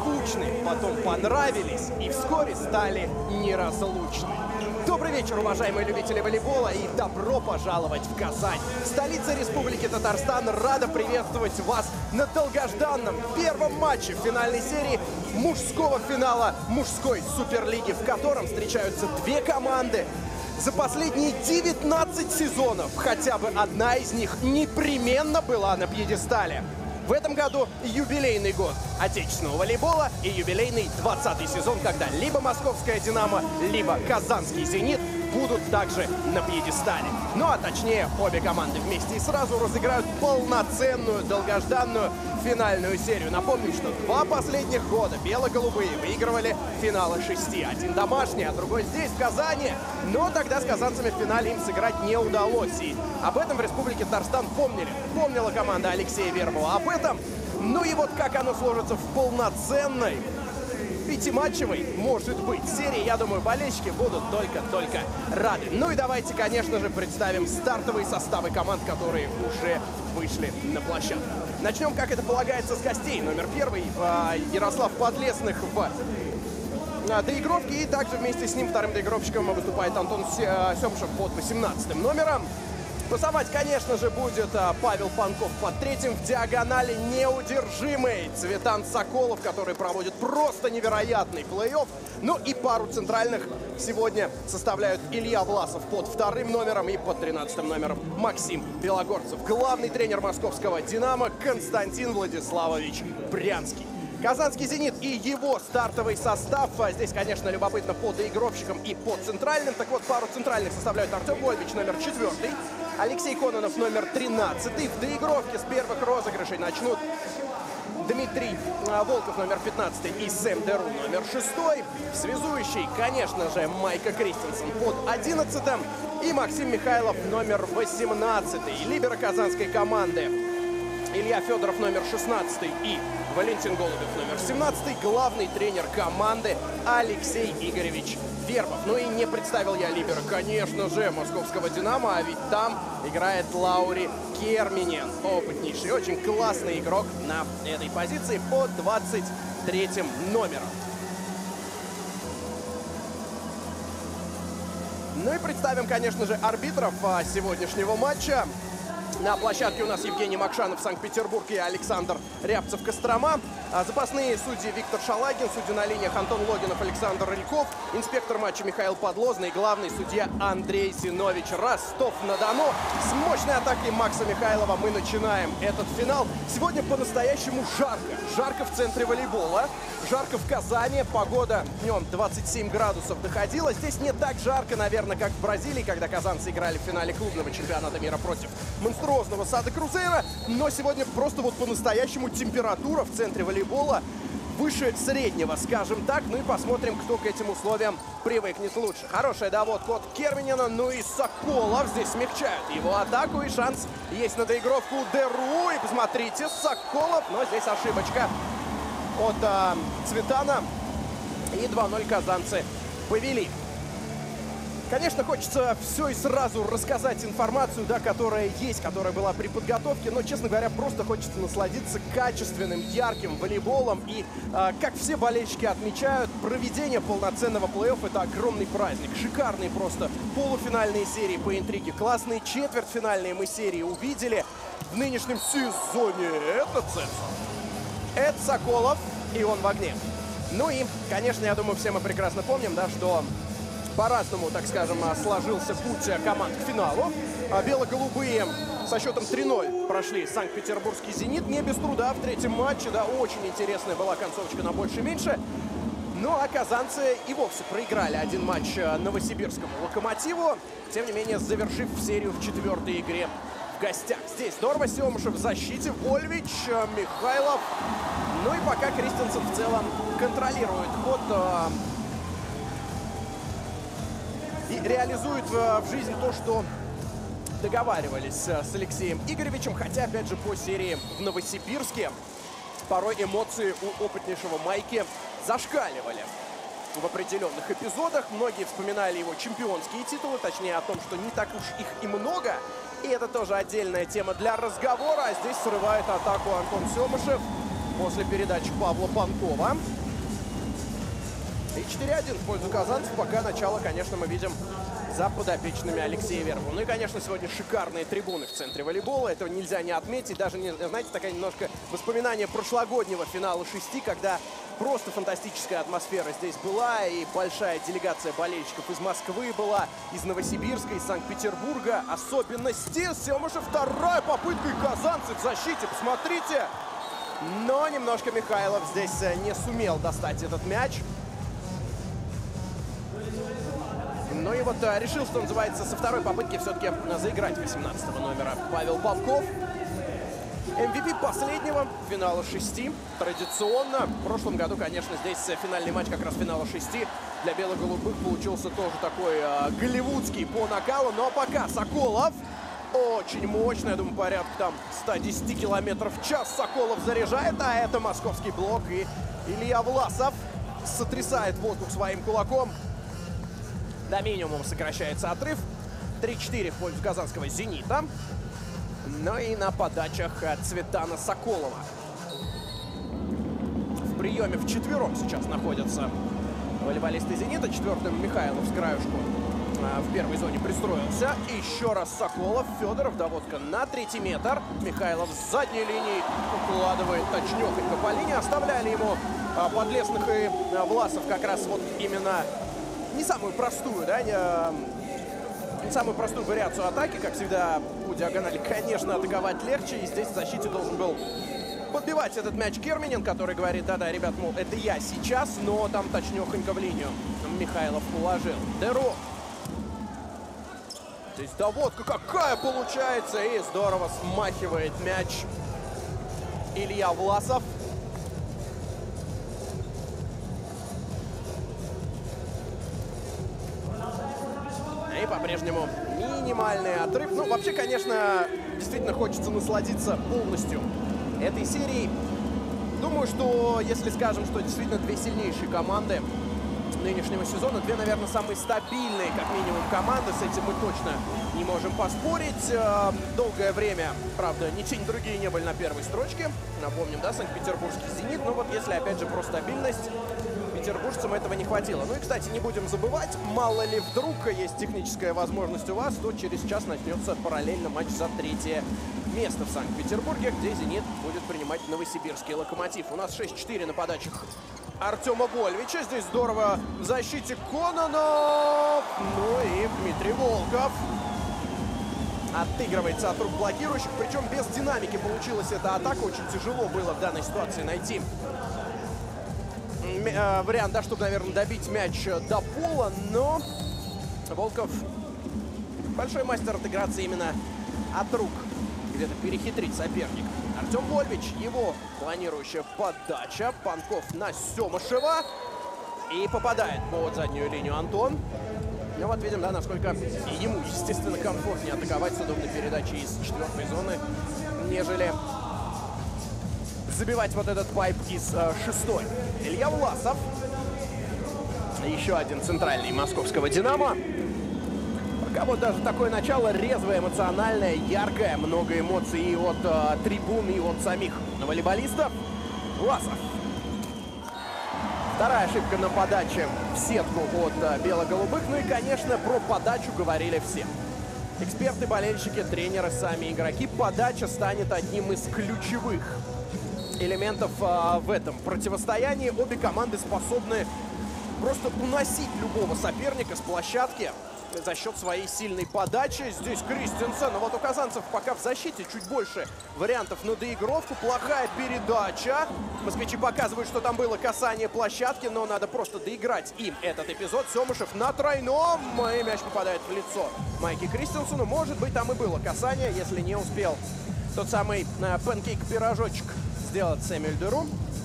скучны, потом понравились и вскоре стали неразлучны. Добрый вечер, уважаемые любители волейбола, и добро пожаловать в Казань. Столица Республики Татарстан рада приветствовать вас на долгожданном первом матче финальной серии мужского финала мужской суперлиги, в котором встречаются две команды. За последние 19 сезонов хотя бы одна из них непременно была на пьедестале. В этом году юбилейный год отечественного волейбола и юбилейный 20-й сезон, когда либо московская «Динамо», либо казанский «Зенит» будут также на пьедестале. Ну а точнее, обе команды вместе и сразу разыграют полноценную, долгожданную финальную серию. Напомню, что два последних года бело-голубые выигрывали финалы 6. Один домашний, а другой здесь, в Казани. Но тогда с казанцами в финале им сыграть не удалось. И об этом в Республике Татарстан помнила команда Алексея Вербова. Об этом, ну и вот как оно сложится в полноценной пятиматчевой, может быть, серии, я думаю, болельщики будут только рады. Ну и давайте, конечно же, представим стартовые составы команд, которые уже вышли на площадку. Начнем, как это полагается, с гостей. Номер 1 Ярослав Подлесных в доигровке, и также вместе с ним вторым доигровщиком выступает Антон Семшев под 18-м номером. Пасовать, конечно же, будет Павел Панков под 3-м. В диагонали неудержимый Цветан Соколов, который проводит просто невероятный плей-офф. Ну и пару центральных сегодня составляют Илья Власов под 2-м номером и под 13-м номером Максим Белогорцев. Главный тренер московского «Динамо» Константин Владиславович Брянский. Казанский «Зенит» и его стартовый состав. Здесь, конечно, любопытно по доигровщикам и по центральным. Так вот, пару центральных составляют Артем Вольвич, номер 4, Алексей Кононов, номер 13. В доигровке с первых розыгрышей начнут Дмитрий Волков, номер 15, и Сэм Деру, номер 6. Связующий, конечно же, Майка Кристенсен под 11-м. И Максим Михайлов, номер 18. Либеро казанской команды Илья Федоров, номер 16, и Валентин Голубев, номер 17. Главный тренер команды Алексей Игоревич Вербов. Ну и не представил я либеро, конечно же, московского «Динамо», а ведь там играет Лаури Керминен, опытнейший, очень классный игрок на этой позиции под 23-м номером. Ну и представим, конечно же, арбитров сегодняшнего матча. На площадке у нас Евгений Макшанов, Санкт-Петербург, и Александр Рябцев, Кострома. Запасные судьи Виктор Шалагин, судьи на линиях Антон Логинов, Александр Рыльков, инспектор матча Михаил Подлозный и главный судья Андрей Зинович, Ростов-на-Дону. С мощной атакой Макса Михайлова мы начинаем этот финал. Сегодня по-настоящему жарко. Жарко в центре волейбола, жарко в Казани. Погода днем 27 градусов доходила. Здесь не так жарко, наверное, как в Бразилии, когда казанцы играли в финале клубного чемпионата мира против монструозного Сада Крузейра. Но сегодня просто вот по-настоящему температура в центре волейбола выше среднего, скажем так. Ну и посмотрим, кто к этим условиям привыкнет лучше. Хорошая доводка от Керминена. Ну и Соколов здесь смягчают его атаку. И шанс есть на доигровку Деру. И посмотрите, Соколов. Но здесь ошибочка от Цветана. И 2-0 казанцы повели. Конечно, хочется все и сразу рассказать информацию, да, которая есть, которая была при подготовке. Но, честно говоря, просто хочется насладиться качественным, ярким волейболом. И, как все болельщики отмечают, проведение полноценного плей-офф — это огромный праздник. Шикарные просто полуфинальные серии по интриге. Классные четвертьфинальные мы серии увидели в нынешнем сезоне. Это Цецо. Это Соколов, и он в огне. Ну и, конечно, я думаю, все мы прекрасно помним, да, что по-разному, так скажем, сложился путь команд к финалу. Бело-голубые со счетом 3-0 прошли Санкт-Петербургский «Зенит». Не без труда в третьем матче. Да, очень интересная была концовочка на больше-меньше. Ну а казанцы и вовсе проиграли один матч новосибирскому «Локомотиву». Тем не менее, завершив серию в 4-й игре в гостях. Здесь здорово. Семушев в защите, Вольвич, Михайлов. Ну и пока Кристенсен в целом контролирует ход и реализует в жизнь то, что договаривались с Алексеем Игоревичем. Хотя, опять же, по серии в Новосибирске порой эмоции у опытнейшего Майки зашкаливали в определенных эпизодах. Многие вспоминали его чемпионские титулы, точнее о том, что не так уж их и много. И это тоже отдельная тема для разговора. А здесь срывает атаку Антон Семушев. после передачи Павла Панкова. И 4-1 в пользу казанцев. Пока начало, конечно, мы видим за подопечными Алексея Вербова. Ну и, конечно, сегодня шикарные трибуны в центре волейбола. Этого нельзя не отметить. Даже, знаете, такая немножко воспоминание прошлогоднего финала 6, когда просто фантастическая атмосфера здесь была. И большая делегация болельщиков из Москвы была, из Новосибирска, из Санкт-Петербурга. Особенности. Семышев, вторая попытка, и казанцы в защите. Посмотрите. Но немножко Михайлов здесь не сумел достать этот мяч. Ну и вот решил, что называется, со второй попытки все-таки заиграть 18-го номера Павел Панков. MVP последнего финала 6. Традиционно. В прошлом году, конечно, здесь финальный матч как раз финала 6 для бело-голубых получился тоже такой голливудский по накалу. Но пока Соколов очень мощно, я думаю, порядка там 110 километров в час Соколов заряжает. А это московский блок. И Илья Власов сотрясает воздух своим кулаком. До минимума сокращается отрыв. 3-4 в пользу казанского «Зенита». Ну и на подачах Цветана Соколова. В приеме вчетвером сейчас находятся волейболисты «Зенита». Четвертым Михайлов с краюшку в первой зоне пристроился. Еще раз Соколов. Федоров, доводка на 3-й метр. Михайлов с задней линии укладывает точнёхонько по линии. Оставляли ему Подлесных и Власов как раз вот именно не самую простую, да, не самую простую вариацию атаки. Как всегда, по диагонали, конечно, атаковать легче. И здесь в защите должен был подбивать этот мяч Керминин, который говорит: да-да, ребят, мол, это я сейчас, но там точнёхонько в линию Михайлов уложил. Деро. Здесь доводка какая получается, и здорово смахивает мяч Илья Власов. И по-прежнему минимальный отрыв. Ну, вообще, конечно, действительно хочется насладиться полностью этой серией. Думаю, что если скажем, что действительно две сильнейшие команды нынешнего сезона, две, наверное, самые стабильные, как минимум, команды, с этим мы точно не можем поспорить. Долгое время, правда, ни те, ни другие не были на первой строчке. Напомним, да, Санкт-Петербургский «Зенит». Но вот если, опять же, про стабильность, петербуржцам этого не хватило. Ну и, кстати, не будем забывать, мало ли вдруг есть техническая возможность у вас, то через час начнется параллельно матч за 3-е место в Санкт-Петербурге, где «Зенит» будет принимать новосибирский «Локомотив». У нас 6-4 на подачах Артема Вольвича. Здесь здорово в защите Кононов. Ну и Дмитрий Волков отыгрывается от рук блокирующих. Причем без динамики получилась эта атака. Очень тяжело было в данной ситуации найти вариант, да, чтобы, наверное, добить мяч до пола. Но Волков большой мастер отыграться именно от рук, где-то перехитрить соперника. Артем Вольвич, его планирующая подача. Панков на Семышева. И попадает под заднюю линию Антон. Ну вот видим, да, насколько ему, естественно, комфортнее атаковать с удобной передачей из 4-й зоны, нежели забивать вот этот пайп из 6-й. Илья Власов. Еще один центральный московского «Динамо». Пока вот даже такое начало резвое, эмоциональное, яркое. Много эмоций и от трибун, и от самих волейболистов. Власов. Вторая ошибка на подаче в сетку от бело-голубых. Ну и, конечно, про подачу говорили все. Эксперты, болельщики, тренеры, сами игроки. Подача станет одним из ключевых элементов в этом противостоянии. Обе команды способны просто уносить любого соперника с площадки за счет своей сильной подачи. Здесь Кристенсен. Но вот у казанцев пока в защите чуть больше вариантов на доигровку. Плохая передача. Москвичи показывают, что там было касание площадки, но надо просто доиграть им этот эпизод. Семышев на тройном. И мяч попадает в лицо Майки Кристенсену. Может быть, там и было касание, если не успел тот самый панкейк-пирожочек сделать Сэмюэль Деру.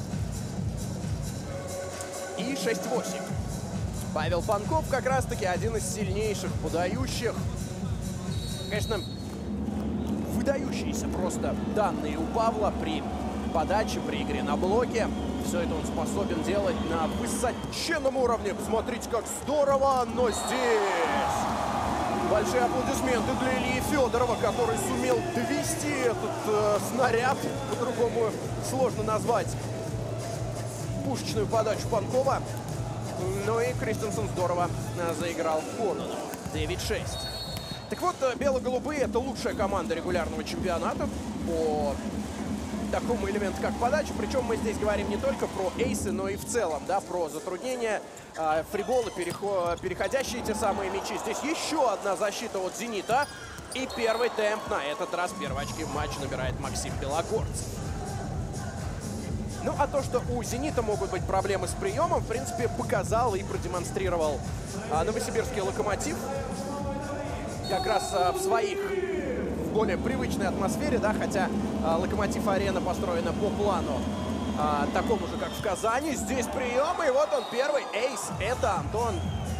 И 6-8. Павел Панков как раз-таки один из сильнейших подающих. Конечно, выдающиеся просто данные у Павла при подаче, при игре на блоке. Все это он способен делать на высоченном уровне. Посмотрите, как здорово, но здесь Большие аплодисменты для Ильи Федорова, который сумел довести этот снаряд. По-другому сложно назвать пушечную подачу Панкова. Ну и Кристенсен здорово заиграл в Кононова. 9-6. Так вот, бело-голубые — это лучшая команда регулярного чемпионата по такому элементу, как подача. Причем мы здесь говорим не только про эйсы, но и в целом, да, про затруднения, фриболы, переходящие те самые мячи. Здесь еще одна защита от «Зенита». И первый темп на этот раз. Первые очки в матче набирает Максим Белогорцев. Ну, а то, что у «Зенита» могут быть проблемы с приемом, в принципе, показал и продемонстрировал новосибирский «Локомотив». Как раз в своих, в более привычной атмосфере, да, хотя «Локомотив-арена» построена по плану такому же, как в Казани. Здесь прием, и вот он, первый эйс. Это Антон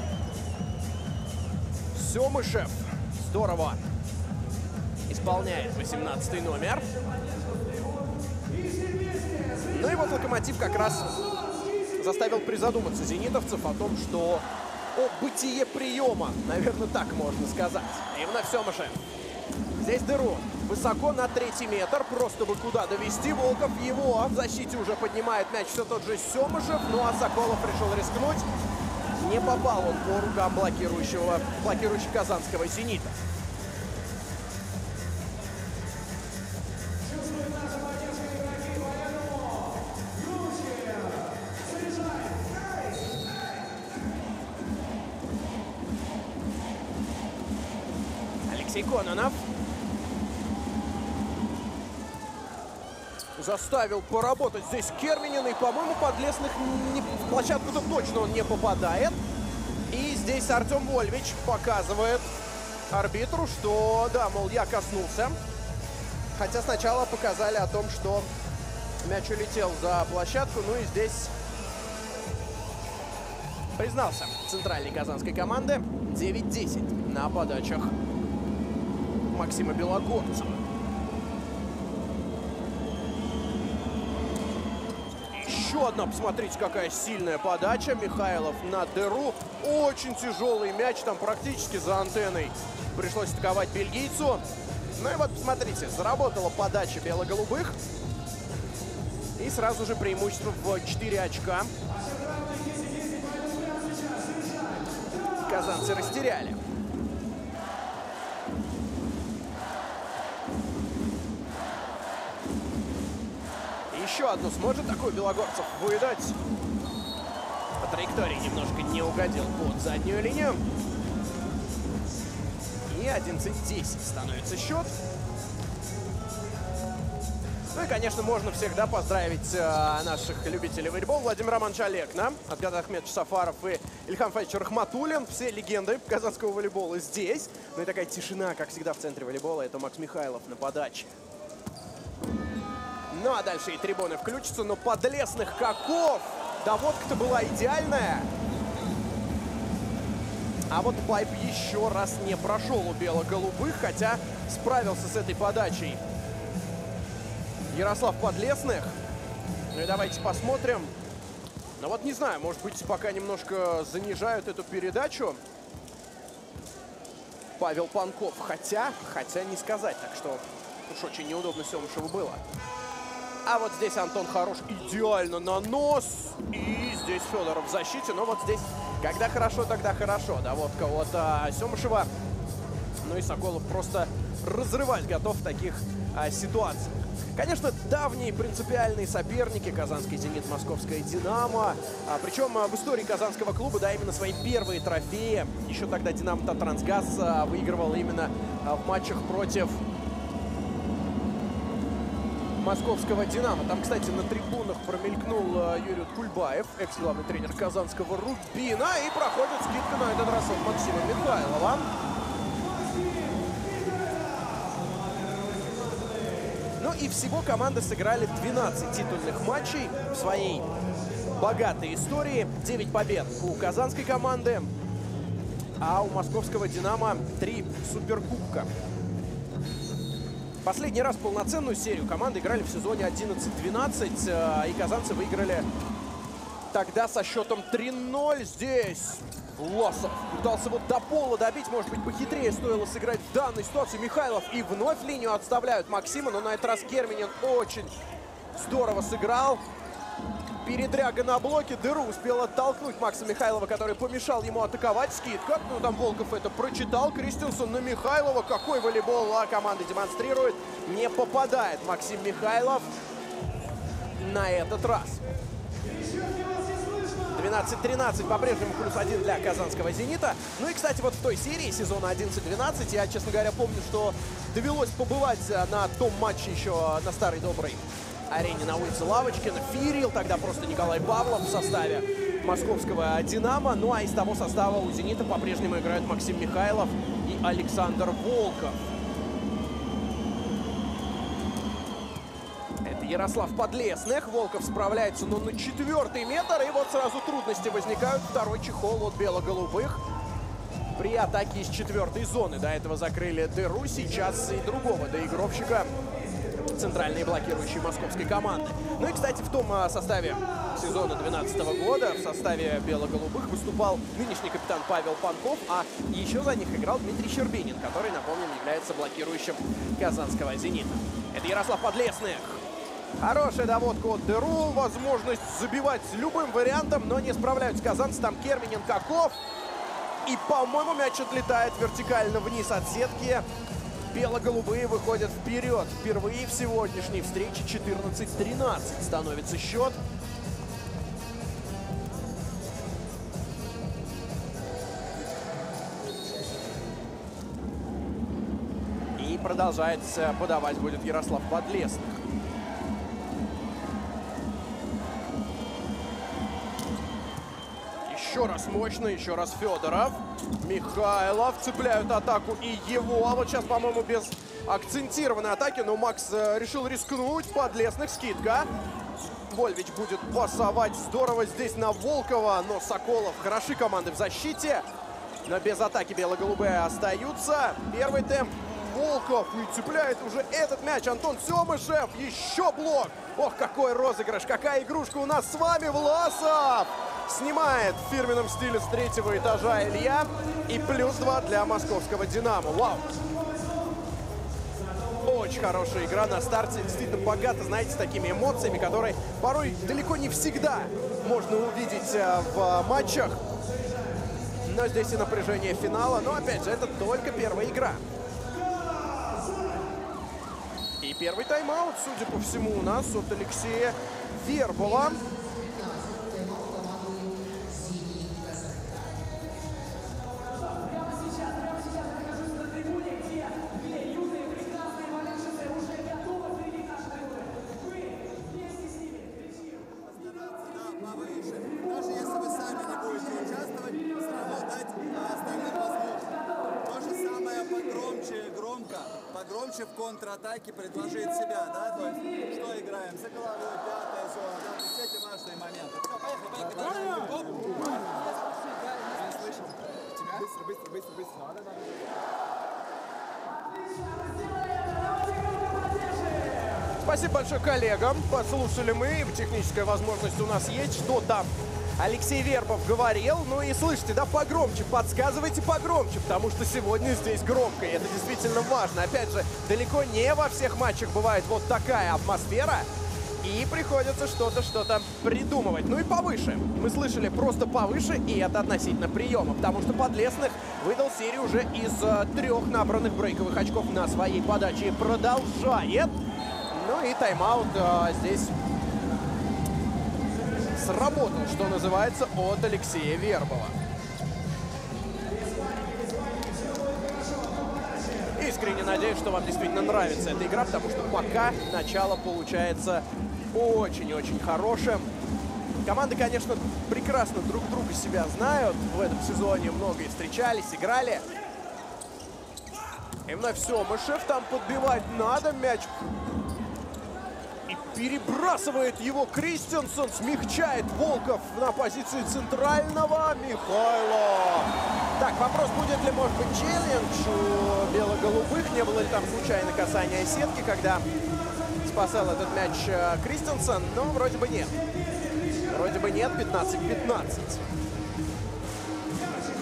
Семышев. Здорово исполняет 18-й номер. Ну и вот «Локомотив» как раз заставил призадуматься зенитовцев о том, что о бытие приема, наверное, так можно сказать. И вновь Семышев. Здесь дыру. Высоко на 3-й метр. Просто бы куда довести. Волков его в защите уже поднимает мяч. Все тот же Семышев. Ну а Соколов решил рискнуть. Не попал он по рукам блокирующего казанского «Зенита». Кононов заставил поработать здесь Керминина. И, по-моему, Подлесных в площадку-то точно он не попадает. И здесь Артем Вольвич показывает арбитру, что, да, мол, я коснулся. Хотя сначала показали о том, что мяч улетел за площадку. Ну и здесь признался центральной казанской команды. 9-10 на подачах Максима Белогорцева. Еще одна, посмотрите, какая сильная подача. Михайлов на дыру. Очень тяжелый мяч, там практически за антенной пришлось атаковать бельгийцу. Ну и вот, посмотрите, заработала подача бело-голубых. И сразу же преимущество в 4 очка. Казанцы растеряли. Еще одну сможет такой Белогорцев выдать. По траектории немножко не угодил под заднюю линию. И 11-10 становится счет. Ну и, конечно, можно всегда поздравить наших любителей волейбола. Владимир Романович Олекна, Отгад Ахмедович Сафаров и Ильхам Фаич Рахматуллин. Все легенды казанского волейбола здесь. Ну и такая тишина, как всегда в центре волейбола. Это Макс Михайлов на подаче. Ну а дальше и трибуны включатся. Но Подлесных каков! Доводка-то была идеальная. А вот пайп еще раз не прошел у бело-голубых, хотя справился с этой подачей Ярослав Подлесных. Ну и давайте посмотрим. Ну вот не знаю, может быть, пока немножко занижают эту передачу Павел Панков. Хотя не сказать. Так что уж очень неудобно Семышеву было. А вот здесь Антон хорош идеально на нос. И здесь Федоров в защите. Но вот здесь, когда хорошо, тогда хорошо. Доводка от Семышева. Ну и Соколов просто разрывать готов в таких ситуациях. Конечно, давние принципиальные соперники. Казанский «Зенит», московская «Динамо». Причем в истории казанского клуба, да, именно свои первые трофеи. Еще тогда «Динамо» Таттрансгаз выигрывал именно в матчах против московского «Динамо». Там, кстати, на трибунах промелькнул Юрий Кульбаев, экс-главный тренер казанского «Рубина». И проходит скидка на этот раз от Максима Михайлова. Ну и всего команды сыграли 12 титульных матчей в своей богатой истории. 9 побед у казанской команды, а у московского «Динамо» 3 суперкубка. Последний раз полноценную серию команды играли в сезоне 11-12, и казанцы выиграли тогда со счетом 3-0. Здесь Власов пытался вот до пола добить, может быть, похитрее стоило сыграть в данной ситуации. Михайлов и вновь линию отставляют Максима, но на этот раз Керминин очень здорово сыграл. Передряга на блоке, дыру успел оттолкнуть Макса Михайлова, который помешал ему атаковать. Скидка, ну там Волков это прочитал. Кристенсен на Михайлова, какой волейбол команда демонстрирует. Не попадает Максим Михайлов на этот раз. 12-13, по-прежнему +1 для казанского «Зенита». Ну и, кстати, вот в той серии сезона 11-12 я, честно говоря, помню, что довелось побывать на том матче еще на старой доброй арене на улице Лавочкина. Фирил тогда просто Николай Павлов в составе московского «Динамо». Ну а из того состава у «Зенита» по-прежнему играют Максим Михайлов и Александр Волков. Ярослав Подлесных. Волков справляется, но на 4-й метр. И вот сразу трудности возникают. Второй чехол от бело-голубых при атаке из 4-й зоны. До этого закрыли дыру. Сейчас и другого доигровщика центральной блокирующей московской команды. Ну и, кстати, в том составе сезона 2012 года, в составе бело-голубых, выступал нынешний капитан Павел Панков, а еще за них играл Дмитрий Щербинин, который, напомним, является блокирующим казанского «Зенита». Это Ярослав Подлесных. Хорошая доводка от дыру, возможность забивать любым вариантом, но не справляются казанцы. Там Керминин, Каков. И, по-моему, мяч отлетает вертикально вниз от сетки. Бело-голубые выходят вперед. Впервые в сегодняшней встрече 14-13 становится счет. И продолжает подавать будет Ярослав Подлесных. Еще раз мощно, еще раз Федоров. Михайлов цепляют атаку и его. А вот сейчас, по-моему, без акцентированной атаки. Но Макс решил рискнуть. Подлесных, скидка. Вольвич будет пасовать здорово здесь на Волкова. Но Соколов, хороши команды в защите. Но без атаки бело-голубые остаются. Первый темп. Волков и цепляет уже этот мяч Антон Семышев. Еще блок. Ох, какой розыгрыш, какая игрушка у нас с вами. Власов снимает в фирменном стиле с 3-го этажа Илья. И +2 для московского «Динамо». Вау. Очень хорошая игра на старте. Действительно богата, знаете, такими эмоциями, которые порой далеко не всегда можно увидеть в матчах. Но здесь и напряжение финала. Но, опять же, это только первая игра. И первый тайм-аут, судя по всему, у нас от Алексея Вербова. Даже если вы сами не будете участвовать, все равно дать остальным возможность. То же самое погромче в контратаке предложить себя, да? То есть, что играем? За головой, 5-я зона, да? То есть эти важные моменты. Все, поехали. Быстро. Да. Спасибо большое коллегам. Послушали мы. Техническая возможность у нас есть. Что там Алексей Вербов говорил. Ну и слышите, да, погромче. Подсказывайте погромче, потому что сегодня здесь громко. И это действительно важно. Опять же, далеко не во всех матчах бывает вот такая атмосфера. И приходится что-то придумывать. Ну и повыше. Мы слышали просто повыше, и это относительно приема. Потому что Подлесных выдал серию уже из 3 набранных брейковых очков на своей подаче. И продолжает. Ну и тайм-аут здесь сработал, что называется, от Алексея Вербова. Искренне надеюсь, что вам действительно нравится эта игра, потому что пока начало получается очень-очень хорошим. Команды, конечно, прекрасно друг друга себя знают. В этом сезоне многие встречались, играли. И вновь Семышев там подбивать надо. Мяч перебрасывает его Кристенсен, смягчает Волков на позиции центрального. Михайлов. Так, вопрос, будет ли, может быть, челлендж у бело-голубых? Не было ли там случайно касания сетки, когда спасал этот мяч Кристенсен? Но вроде бы нет. Вроде бы нет, 15-15.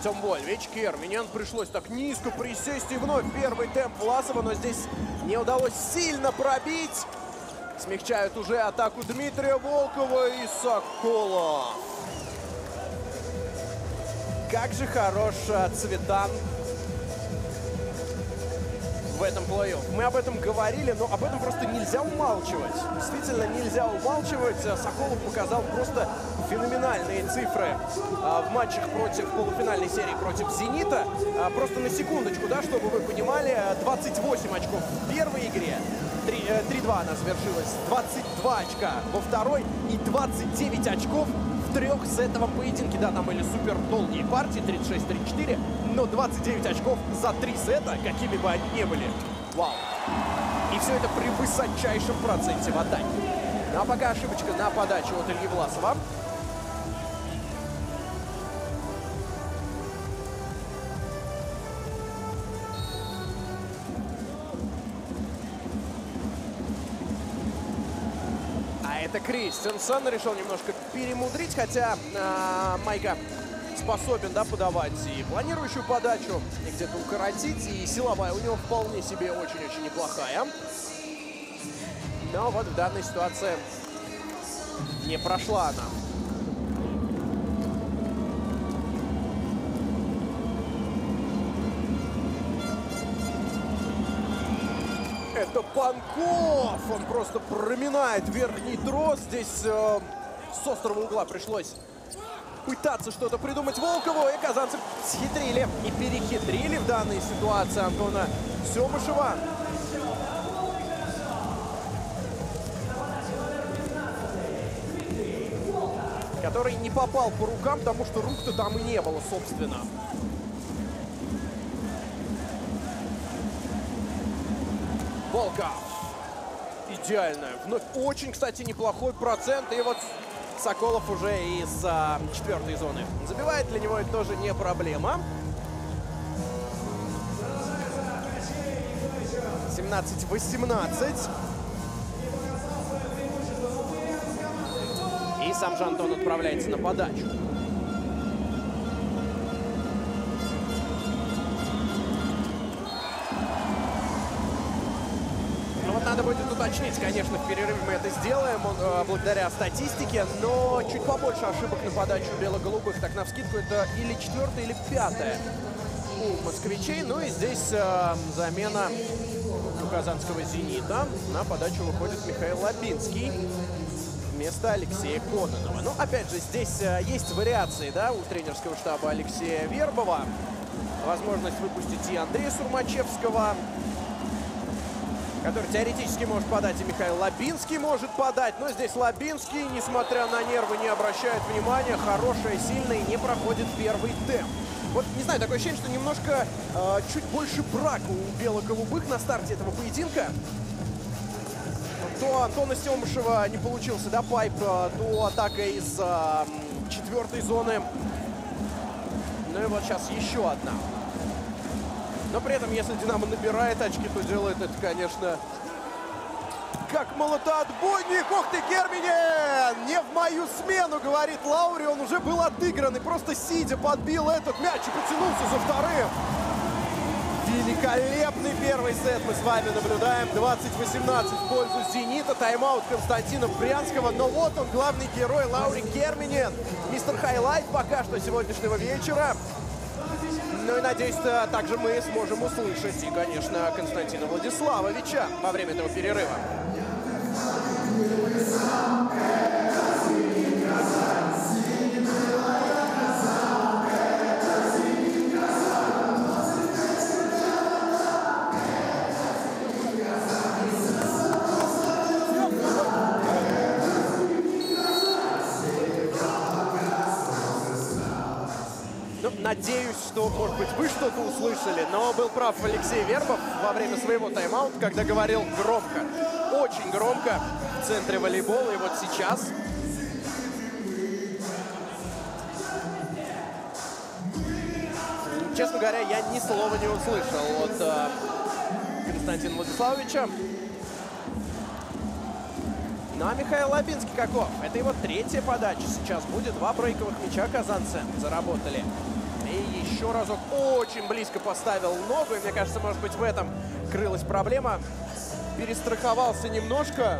Артем Вольвич, Керминен. Пришлось так низко присесть. И вновь первый темп Власова, но здесь не удалось сильно пробить. Смягчают уже атаку Дмитрия Волкова и Соколов. Как же хорош Цветан в этом плей-офф. Мы об этом говорили, но об этом просто нельзя умалчивать. Действительно, нельзя умалчивать. Соколов показал просто феноменальные цифры в матчах против полуфинальной серии против «Зенита». Просто на секундочку, да, чтобы вы понимали, 28 очков в первой игре. 3-2 она завершилась. 22 очка во второй и 29 очков в трехсетовом поединке. Да, там были супер долгие партии, 36-34, но 29 очков за 3 сета, какими бы они ни были. Вау. И все это при высочайшем проценте в атаке. Ну а пока ошибочка на подачу от Ильи Власова. Это Кристенсен решил немножко перемудрить, хотя Майка способен, да, подавать и планирующую подачу, и где-то укоротить, и силовая у него вполне себе очень-очень неплохая. Но вот в данной ситуации не прошла она. Это Панков! Он просто проминает верхний трос. Здесь с острого угла пришлось пытаться что-то придумать Волкову. И казанцы схитрили и перехитрили в данной ситуации Антона Семышева. Который не попал по рукам, потому что рук-то там и не было, собственно. Волков. Идеально. Вновь очень, кстати, неплохой процент. И вот Соколов уже из четвертой зоны забивает. Для него это тоже не проблема. 17-18. И сам же Антон отправляется на подачу. Надо будет уточнить, конечно, в перерыве мы это сделаем благодаря статистике, но чуть побольше ошибок на подачу бело-голубых. Так, навскидку, это или 4-я, или 5-я у москвичей. Ну и здесь замена у казанского «Зенита». На подачу выходит Михаил Лабинский вместо Алексея Кононова. Ну, опять же, здесь есть вариации, да, у тренерского штаба Алексея Вербова. Возможность выпустить и Андрея Сурмачевского, который теоретически может подать, и Михаил Лабинский может подать. Но здесь Лабинский, несмотря на нервы, не обращает внимания. Хорошая, сильная, и не проходит первый темп. Вот, не знаю, такое ощущение, что немножко чуть больше брака у бело-голубых на старте этого поединка. То Антона Семышева не получился, да, пайп, то атака из четвертой зоны. Ну и вот сейчас еще одна. Но при этом, если Динамо набирает очки, то делает это, конечно, как молотоотбойник. Ох ты, Керминен! Не в мою смену, говорит Лаури. Он уже был отыгран и просто сидя подбил этот мяч и потянулся за вторым. Великолепный первый сет мы с вами наблюдаем. 20-18 в пользу «Зенита». Тайм-аут Константина Брянского. Но вот он, главный герой Лаури Керминен. Мистер Хайлайт пока что сегодняшнего вечера. Ну и, надеюсь, также мы сможем услышать и, конечно, Константина Владиславовича во время этого перерыва. Надеюсь, что, может быть, вы что-то услышали, но был прав Алексей Вербов во время своего тайм-аута, когда говорил громко, очень громко в центре волейбола. И вот сейчас честно говоря, я ни слова не услышал от Константина Владиславовича. Ну а Михаил Лабинский каков? Это его третья подача сейчас будет. 2 брейковых мяча казанцы заработали. И еще еще разок. Очень близко поставил ногу. И мне кажется, может быть, в этом крылась проблема. Перестраховался немножко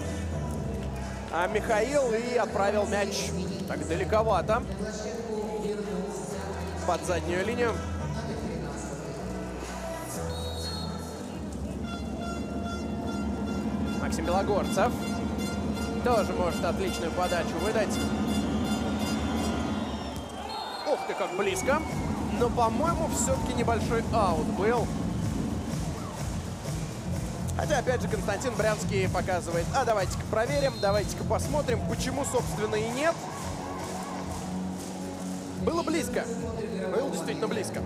Михаил и отправил мяч так далековато под заднюю линию. Максим Белогорцев тоже может отличную подачу выдать. Ух ты, как близко. Но, по-моему, все-таки небольшой аут был. Хотя, опять же, Константин Брянский показывает: а давайте-ка проверим, давайте-ка посмотрим, почему, собственно, и нет. Было близко. Было действительно близко.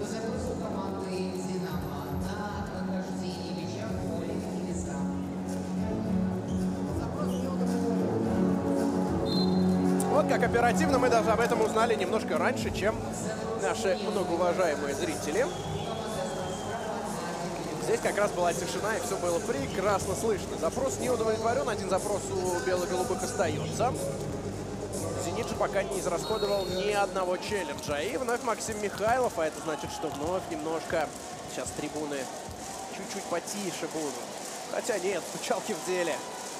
Вот как оперативно мы даже об этом узнали немножко раньше, чем наши многоуважаемые зрители. Здесь как раз была тишина, и все было прекрасно слышно. Запрос не удовлетворен, один запрос у бело-голубых остается. Зенит же пока не израсходовал ни одного челленджа. И вновь Максим Михайлов, а это значит, что вновь немножко сейчас трибуны чуть-чуть потише будут. Хотя нет, стучалки в деле.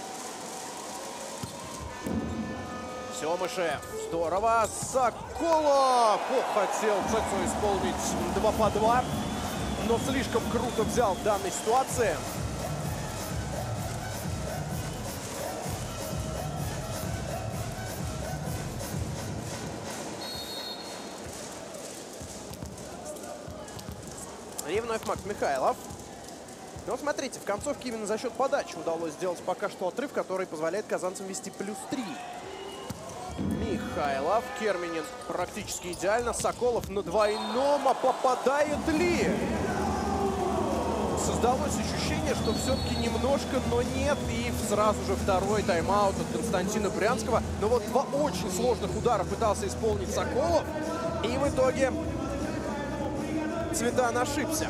Семышев, здорово. Соколов хотел Цецу исполнить 2 по 2. Но слишком круто взял в данной ситуации. И вновь Макс Михайлов. Но смотрите, в концовке именно за счет подачи удалось сделать пока что отрыв, который позволяет казанцам вести +3. Михайлов, Керминин практически идеально. Соколов на двойном, а попадает ли? Создалось ощущение, что все-таки немножко, но нет. И сразу же второй тайм-аут от Константина Брянского. Но вот 2 очень сложных удара пытался исполнить Соколов. И в итоге Цветан ошибся.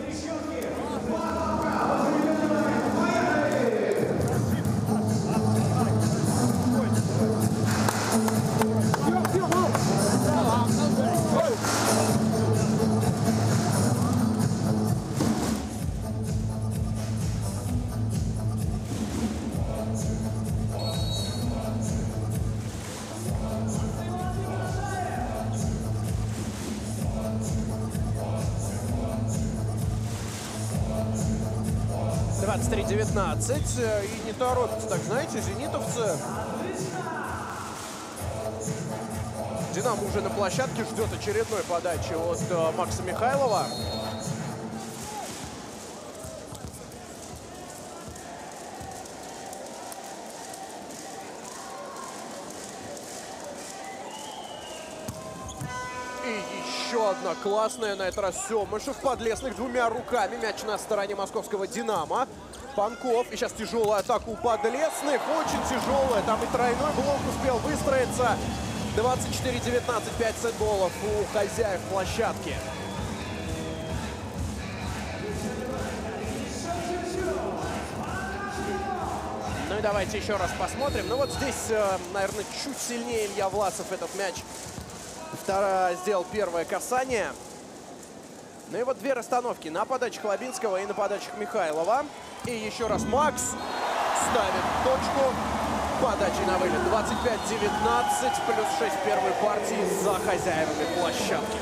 И не торопятся, так знаете, зенитовцы. Динамо уже на площадке ждет очередной подачи от Макса Михайлова. И еще одна классная, на этот раз Семышев. Подлесных 2 руками. Мяч на стороне московского «Динамо». Панков. И сейчас тяжелая атака у Подлесных. Очень тяжелая. Там и тройной блок успел выстроиться. 24-19, 5 сетболов у хозяев площадки. Ну и давайте еще раз посмотрим. Ну вот здесь, наверное, чуть сильнее Илья Власов этот мяч сделал первое касание. Ну и вот 2 расстановки на подачах Лабинского и на подачах Михайлова. И еще раз Макс ставит точку. Подачи на вылет. 25-19, +6 первой партии за хозяевами площадки.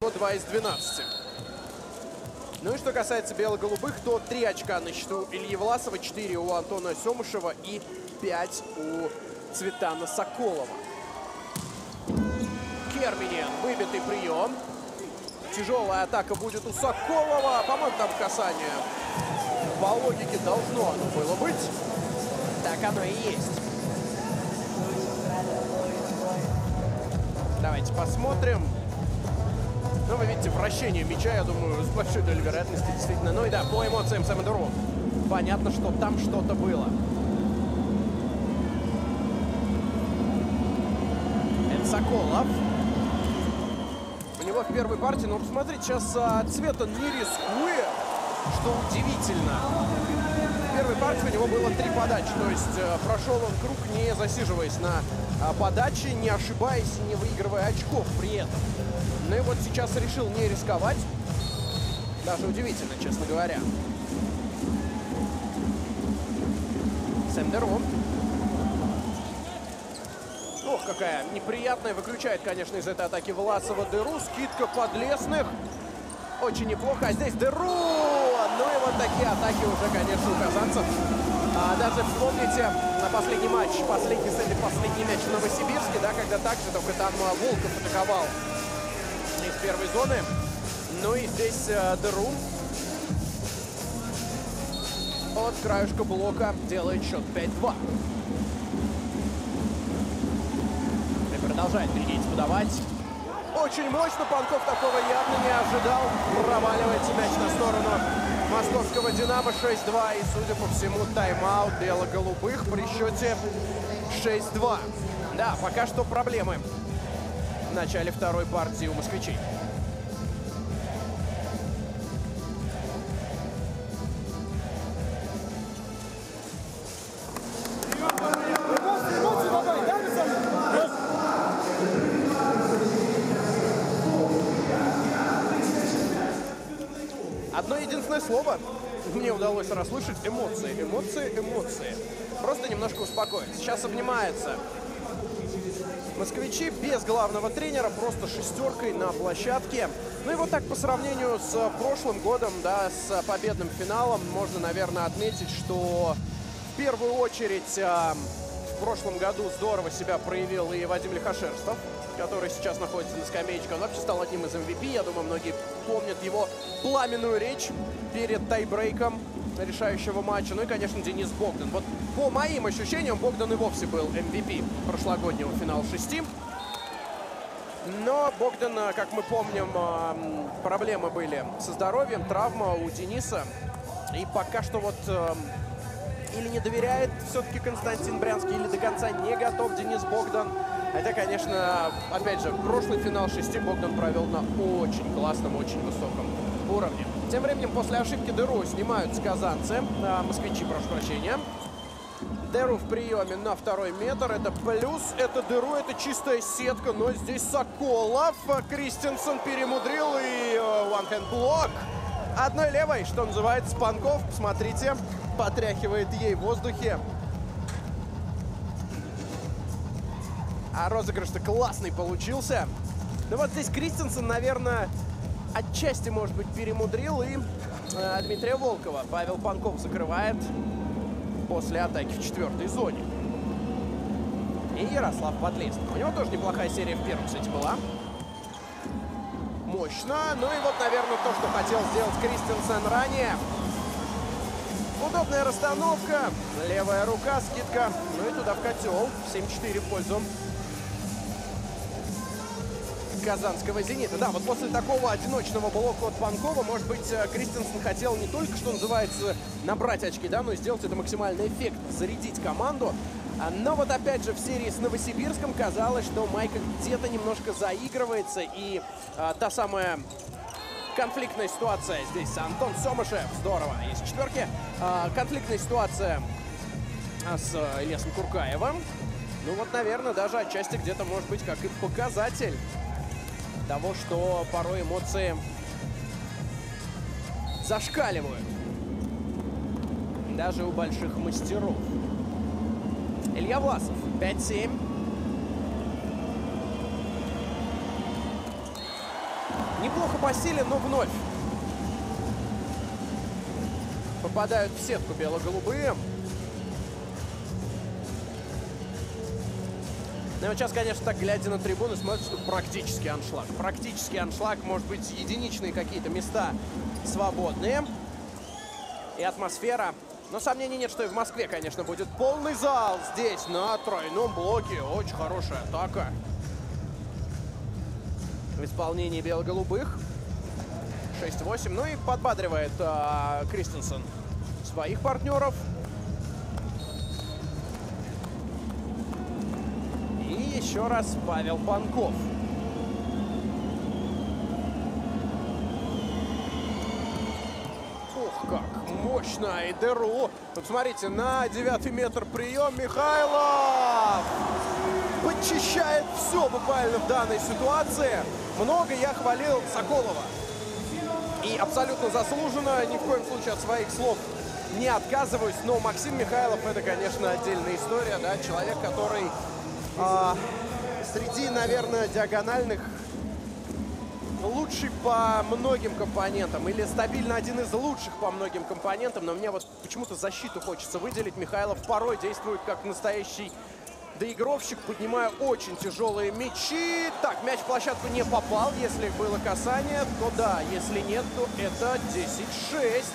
2 из 12. Ну и что касается бело-голубых, то 3 очка на счету Ильи Власова, 4 у Антона Семышева и 5 у Цветана Соколова. Керминен, выбитый прием. Тяжелая атака будет у Соколова. По-моему, там касание. По логике должно оно было быть. Так оно и есть. Давайте посмотрим. Ну, вы видите, вращение мяча, я думаю, с большой долей вероятности, действительно. Ну и да, по эмоциям Самодуру. Понятно, что там что-то было. Это Соколов. У него в первой партии, ну, посмотрите, сейчас Цветан не рискует, что удивительно. В первой партии у него было 3 подачи, то есть прошел он круг, не засиживаясь на подаче, не ошибаясь, не выигрывая очков при этом. Ну и вот сейчас решил не рисковать. Даже удивительно, честно говоря. Сэмдеру. Ох, какая неприятная. Выключает, конечно, из этой атаки Власова дыру. Скидка Подлесных. Очень неплохо. А здесь дыру. Ну и вот такие атаки уже, конечно, у казанцев. Даже вспомните на последний матч, последний мяч в Новосибирске, да, когда также только там Волков атаковал из первой зоны. Ну и здесь дыру. От краешка блока делает счет 5-2. И продолжает бельгиец подавать. Очень мощно. Панков такого явно не ожидал. Проваливается мяч на сторону московского «Динамо». 6-2. И, судя по всему, тайм-аут бело-голубых при счете 6-2. Да, пока что проблемы в начале второй партии у москвичей. Одно единственное слово мне удалось расслышать. Эмоции, эмоции, эмоции. Просто немножко успокоить. Сейчас обнимается москвичи без главного тренера, просто шестеркой на площадке. Ну и вот так по сравнению с прошлым годом, да, с победным финалом, можно, наверное, отметить, что в первую очередь в прошлом году здорово себя проявил и Вадим Лихошерстов, который сейчас находится на скамеечке. Он вообще стал одним из MVP. Я думаю, многие помнят его пламенную речь перед тайбрейком решающего матча. Ну и, конечно, Денис Богдан. Вот по моим ощущениям, Богдан и вовсе был MVP прошлогоднего финала 6. Но Богдан, как мы помним, проблемы были со здоровьем, травма у Дениса. И пока что вот или не доверяет все-таки Константин Брянский, или до конца не готов Денис Богдан. Хотя, конечно, опять же, прошлый финал 6 Богдан провел на очень классном, очень высоком уровне. Тем временем, после ошибки дыру снимаются казанцы, москвичи, прошу прощения. Дыру в приеме на второй метр. Это плюс, это дыру, это чистая сетка. Но здесь Соколов. Кристенсен перемудрил и one-hand-блок. Одной левой, что называется, Панков. Посмотрите, потряхивает ей в воздухе. А розыгрыш-то классный получился. Ну вот здесь Кристенсен, наверное, отчасти, может быть, перемудрил и Дмитрия Волкова. Павел Панков закрывает после атаки в 4-й зоне. И Ярослав Подлесный. У него тоже неплохая серия в первом сете была. Мощно. Ну и вот, наверное, то, что хотел сделать Кристенсен ранее. Удобная расстановка. Левая рука, скидка. Ну и туда в котел. 7-4 в пользу казанского «Зенита». Да, вот после такого одиночного блока от Панкова, может быть, Кристенсен хотел не только, что называется, набрать очки, да, но и сделать это максимально эффектно, зарядить команду. Но вот опять же в серии с Новосибирском казалось, что Майка где-то немножко заигрывается, и та самая конфликтная ситуация здесь. Антон Семышев, здорово, есть четверки. Конфликтная ситуация с Ильясом Куркаевым. Ну вот, наверное, даже отчасти где-то может быть как и показатель того, что порой эмоции зашкаливают даже у больших мастеров. Илья Власов, 5-7. Неплохо по силе, но вновь попадают в сетку бело-голубые. Ну и вот сейчас, конечно, так, глядя на трибуны, смотришь, что практически аншлаг. Практически аншлаг, может быть, единичные какие-то места свободные. И атмосфера. Но сомнений нет, что и в Москве, конечно, будет полный зал. Здесь на тройном блоке. Очень хорошая атака в исполнении бело-голубых. 6-8. Ну и подбадривает Кристенсен своих партнеров. И еще раз Павел Панков. Ух, как мощно! И дыру. Вот смотрите, на 9-й метр прием Михайлов! Подчищает все буквально в данной ситуации. Много я хвалил Соколова. И абсолютно заслуженно, ни в коем случае от своих слов не отказываюсь. Но Максим Михайлов — это, конечно, отдельная история, да, человек, который среди, наверное, диагональных лучший по многим компонентам, или стабильно один из лучших по многим компонентам. Но мне вот почему-то защиту хочется выделить. Михайлов порой действует как настоящий доигровщик, поднимая очень тяжелые мячи. Так, мяч в площадку не попал. Если было касание, то да. Если нет, то это 10-6.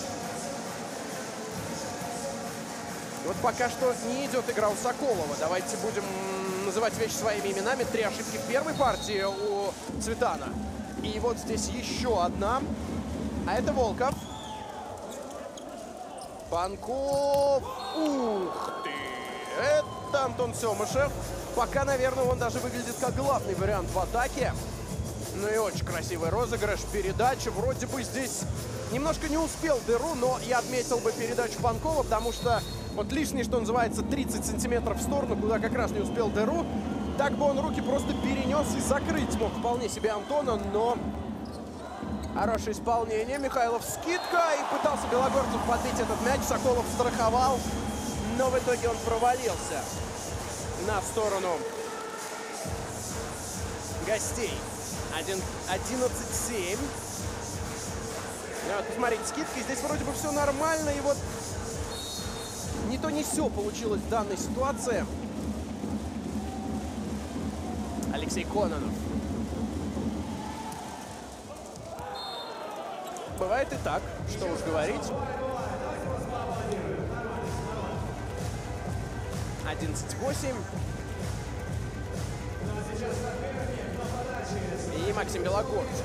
Вот пока что не идет игра у Соколова. Давайте будем называть вещи своими именами. 3 ошибки в первой партии у Цветана. И вот здесь еще одна. А это Волков. Панков. Ух ты! Это Антон Семышев. Пока, наверное, он даже выглядит как главный вариант в атаке. Ну и очень красивый розыгрыш. Передача. Вроде бы здесь немножко не успел дыру, но я отметил бы передачу Панкова, потому что вот лишние, что называется, 30 сантиметров в сторону, куда как раз не успел дыру. Так бы он руки просто перенес и закрыть мог вполне себе Антона, но хорошее исполнение. Михайлов скидка, и пытался Белогорцев подбить этот мяч. Соколов страховал, но в итоге он провалился на сторону гостей. 11-7. Вот, посмотрите, скидки. Здесь вроде бы все нормально. И вот не то не все получилось в данной ситуации. Алексей Кононов. Бывает и так, что уж говорить. 11-8. И Максим Белогорцев.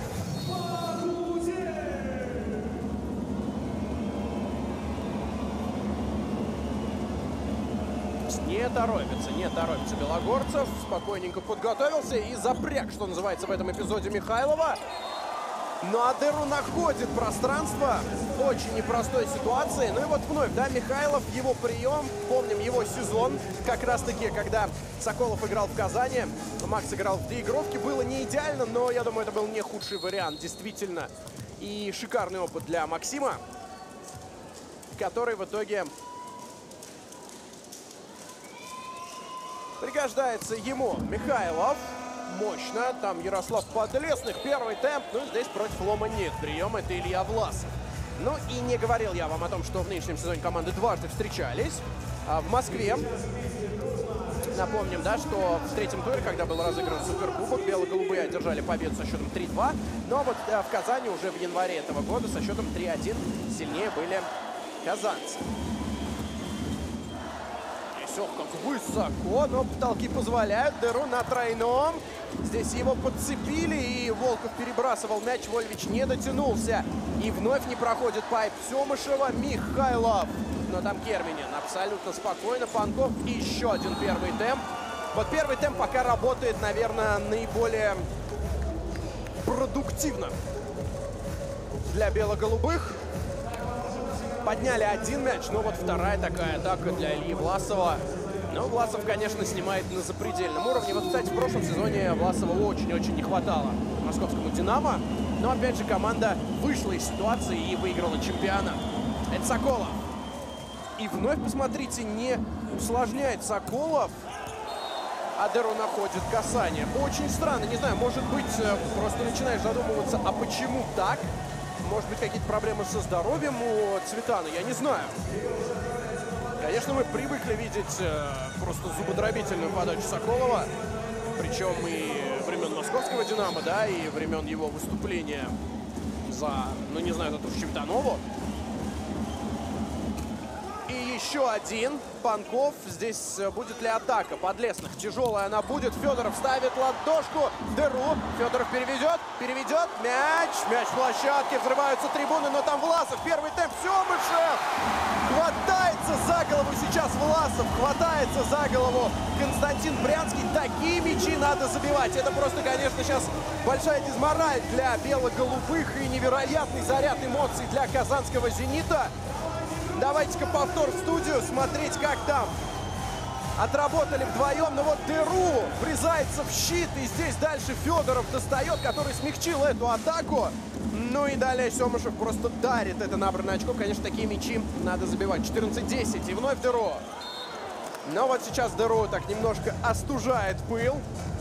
Не торопится Белогорцев. Спокойненько подготовился и запряг, что называется, в этом эпизоде Михайлова. Ну а дыру находит пространство в очень непростой ситуации. Ну и вот вновь, да, Михайлов, его прием. Помним его сезон, как раз-таки, когда Соколов играл в Казани, Макс играл в доигровке. Было не идеально, но я думаю, это был не худший вариант, действительно. И шикарный опыт для Максима, который в итоге пригождается ему. Михайлов. Мощно. Там Ярослав Подлесных. Первый темп. Ну, здесь против Лома нет приема. Это Илья Власов. Ну, и не говорил я вам о том, что в нынешнем сезоне команды дважды встречались. В Москве. Напомним, да, что в третьем туре, когда был разыгран Суперкубок, бело-голубые одержали победу со счетом 3-2. Но вот в Казани уже в январе этого года со счетом 3-1 сильнее были казанцы. Все как высоко, но потолки позволяют. Дыру на тройном. Здесь его подцепили, и Волков перебрасывал мяч. Вольвич не дотянулся. И вновь не проходит пайп Семышева. Михайлов. Но там Керминин абсолютно спокойно. Панков. И еще один первый темп. Вот первый темп пока работает, наверное, наиболее продуктивно для бело-голубых. Подняли один мяч, но вот вторая такая атака для Ильи Власова. Но Власов, конечно, снимает на запредельном уровне. Вот, кстати, в прошлом сезоне Власова очень-очень не хватало московскому «Динамо». Но, опять же, команда вышла из ситуации и выиграла чемпионат. Это Соколов. И вновь, посмотрите, не усложняет Соколов, а Деру находит касание. Очень странно, не знаю, может быть, просто начинаешь задумываться, а почему так? Может быть, какие-то проблемы со здоровьем у Цветана, я не знаю. Конечно, мы привыкли видеть просто зубодробительную подачу Соколова, причем и времен московского «Динамо», да, и времен его выступления за, ну не знаю, за ту же Чемпионову. И еще один. Панков. Здесь будет ли атака Подлесных? Тяжелая она будет. Федоров ставит ладошку. Дыру. Федоров переведет. Переведет. Мяч. Мяч в площадке. Взрываются трибуны, но там Власов. Первый темп. Семышев. Хватается за голову сейчас Власов. Хватается за голову Константин Брянский. Такие мячи надо забивать. Это просто, конечно, сейчас большая дизмораль для бело-голубых и невероятный заряд эмоций для казанского «Зенита». Давайте-ка повтор в студию, смотреть, как там отработали вдвоем. Но вот Дыру врезается в щит, и здесь дальше Федоров достает, который смягчил эту атаку. Ну и далее Семышев просто дарит это набранное очко. Конечно, такие мячи надо забивать. 14-10, и вновь Дыру. Но вот сейчас Дыру так немножко остужает пыл.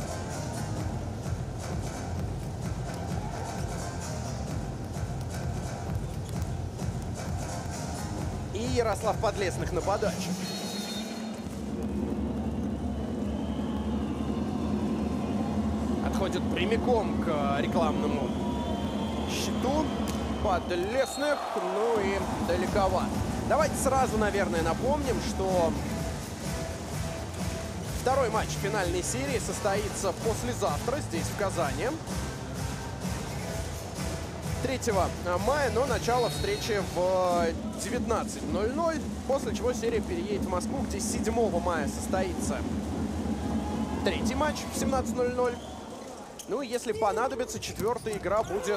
И Ярослав Подлесных на подаче. Отходит прямиком к рекламному щиту. Подлесных, ну и далековато. Давайте сразу, наверное, напомним, что второй матч финальной серии состоится послезавтра здесь, в Казани. 3 мая, но начало встречи в 19:00, после чего серия переедет в Москву, где 7 мая состоится третий матч в 17:00. Ну и если понадобится, 4-я игра будет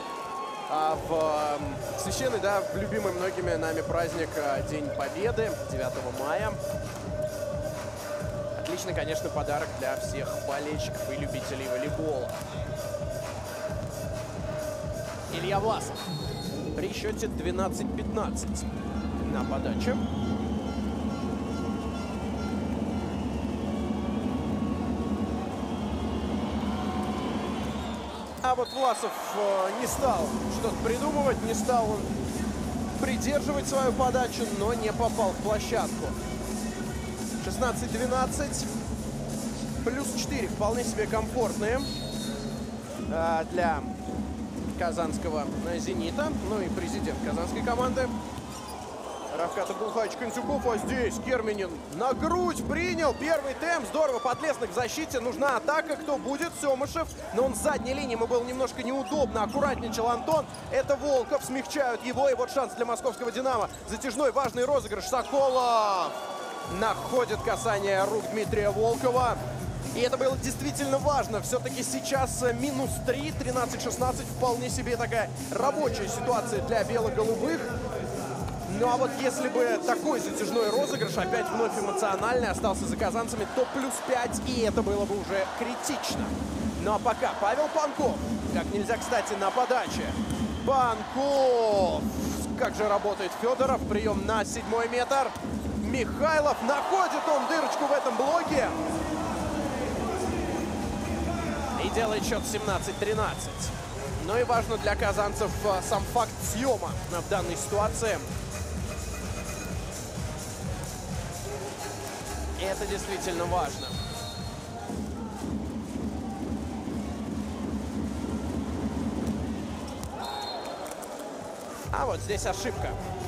в священный, да, в любимый многими нами праздник День Победы, 9 мая. Отличный, конечно, подарок для всех болельщиков и любителей волейбола. Илья Власов при счете 12-15 на подаче. А вот Власов не стал что-то придумывать, не стал он придерживать свою подачу, но не попал в площадку. 16-12, плюс 4, вполне себе комфортные для казанского «Зенита». Ну и президент казанской команды Равкат Абдулхаевич Контюков. А здесь Керменин на грудь принял первый темп. Здорово. Подлесных в защите. Нужна атака. Кто будет? Семышев. Но он с задней линии. Ему было немножко неудобно. Аккуратничал Антон. Это Волков. Смягчают его. И вот шанс для московского «Динамо». Затяжной важный розыгрыш. Соколов находит касание рук Дмитрия Волкова. И это было действительно важно. Все-таки сейчас минус 3, 13-16. Вполне себе такая рабочая ситуация для бело-голубых. Ну а вот если бы такой затяжной розыгрыш, опять вновь эмоциональный, остался за казанцами, то плюс 5, и это было бы уже критично. Ну а пока Павел Панков, как нельзя кстати, на подаче. Панков! Как же работает Федоров. Прием на 7-й метр. Михайлов. Находит он дырочку в этом блоке. И делает счет 17-13. Ну и важно для казанцев сам факт съема в данной ситуации. И это действительно важно. А вот здесь ошибка.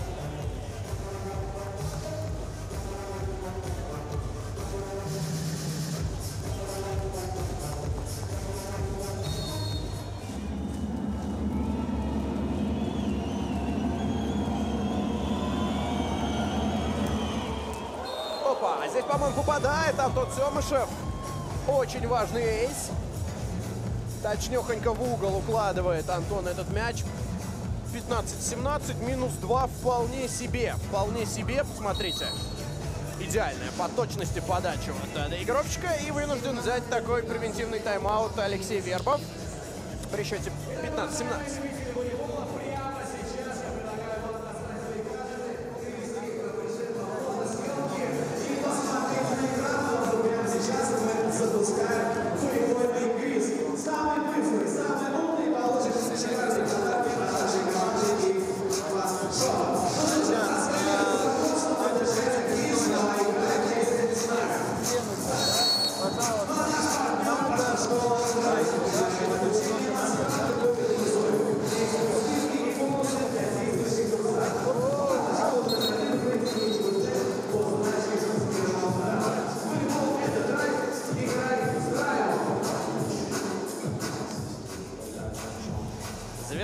А здесь, по-моему, попадает Антон Семышев. Очень важный эйс. Точнёхонько в угол укладывает Антон этот мяч. 15-17, минус 2. Вполне себе. Вполне себе. Посмотрите. Идеальная по точности подача от доигровщика. И вынужден взять такой превентивный тайм-аут Алексей Вербов. При счете 15-17.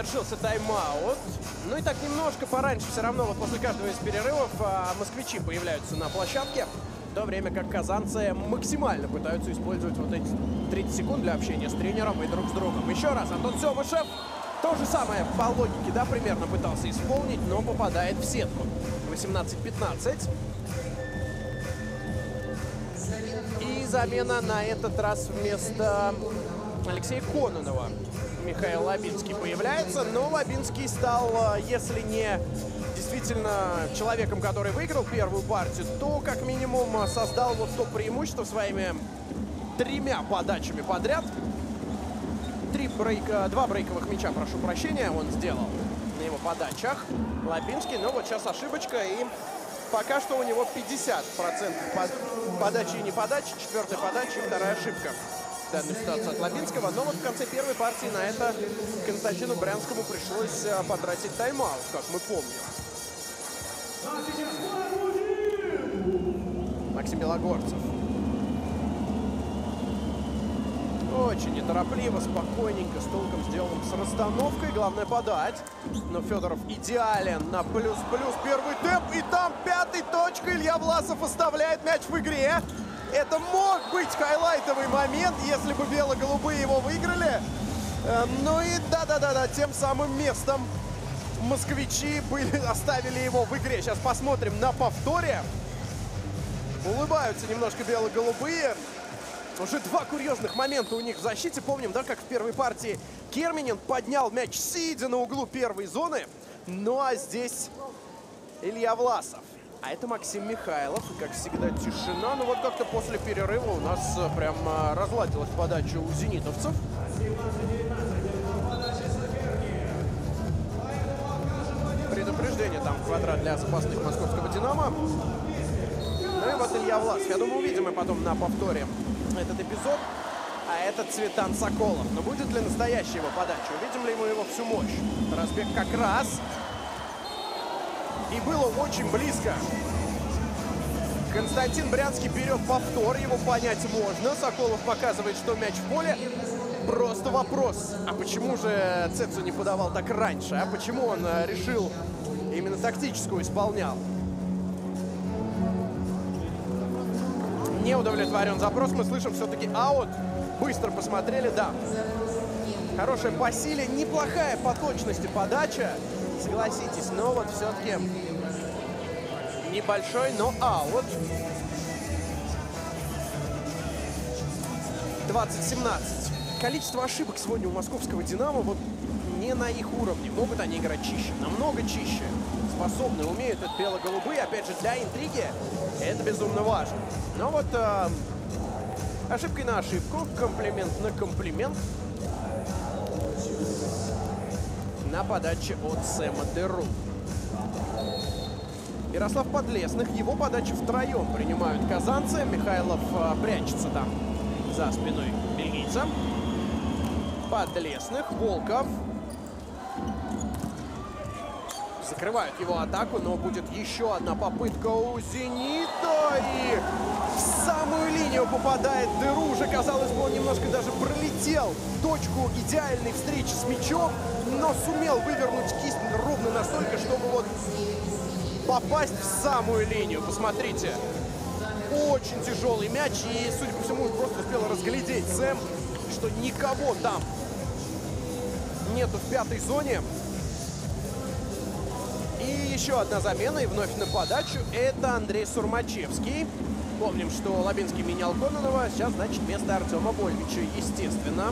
завершился тайм-аут. Ну и так немножко пораньше все равно, вот после каждого из перерывов москвичи появляются на площадке, в то время как казанцы максимально пытаются использовать вот эти 30 секунд для общения с тренером и друг с другом. Еще раз, Антон Семышев то же самое по логике, да, примерно пытался исполнить, но попадает в сетку. 18-15. И замена на этот раз вместо Алексея Кононова. Михаил Лабинский появляется, но Лабинский стал, если не действительно человеком, который выиграл первую партию, то как минимум создал вот то преимущество своими 3 подачами подряд. 2 брейковых мяча, прошу прощения, он сделал на его подачах. Лабинский, но вот сейчас ошибочка, и пока что у него 50% подачи и не подачи, 4-я подача и 2-я ошибка. Данную ситуацию от Лабинского, но вот в конце первой партии на это Константину Брянскому пришлось потратить тайм-аут, как мы помним. Максим Белогорцев. Очень неторопливо, спокойненько, с толком сделан, с расстановкой. Главное подать. Но Федоров идеален на плюс-плюс. Первый темп, и там 5-й точка. Илья Власов оставляет мяч в игре. Это мог быть хайлайтовый момент, если бы бело-голубые его выиграли. Ну и да-да-да, тем самым местом москвичи оставили его в игре. Сейчас посмотрим на повторе. Улыбаются немножко бело-голубые. Уже 2 курьезных момента у них в защите. Помним, да, как в первой партии Керменин поднял мяч, сидя на углу первой зоны. Ну а здесь Илья Власов. А это Максим Михайлов. И, как всегда, тишина. Но вот как-то после перерыва у нас прям разладилась подача у зенитовцев. Предупреждение там в квадрат для запасных московского «Динамо». Ну и вот Илья Власов. Я думаю, увидим мы потом на повторе этот эпизод. А это Цветан Соколов. Но будет ли настоящая его подача? Увидим ли мы его всю мощь? Разбег как раз. И было очень близко. Константин Брянский берет повтор. Его понять можно. Соколов показывает, что мяч в поле. Просто вопрос. А почему же Цецу не подавал так раньше? А почему он решил именно тактическую исполнял? Не удовлетворен запрос. Мы слышим все-таки аут. Быстро посмотрели, да. Хорошая по силе, неплохая по точности подача. Согласитесь, но вот все-таки небольшой, но аут. 20-17. Количество ошибок сегодня у московского «Динамо» вот не на их уровне. Могут они играть чище, намного чище. Способны, умеют это бело-голубые. Опять же, для интриги это безумно важно. Но вот ошибкой на ошибку, комплимент на комплимент. На подаче от Сэма Деру. Ярослав Подлесных, его подачи втроем принимают казанцы. Михайлов прячется там за спиной бельгийца. Подлесных, Волков. Закрывают его атаку, но будет еще одна попытка у «Зенита». И в самую линию попадает Деру. Уже, казалось бы, он немножко даже пролетел точку идеальной встречи с мячом, но сумел вывернуть кисть ровно настолько, чтобы вот попасть в самую линию. Посмотрите. Очень тяжелый мяч. И, судя по всему, просто успел разглядеть Сэм, что никого там нету в 5-й зоне. И еще одна замена, и вновь на подачу. Это Андрей Сурмачевский. Помним, что Лабинский менял Кононова. Сейчас, значит, вместо Артема Вольвича, естественно.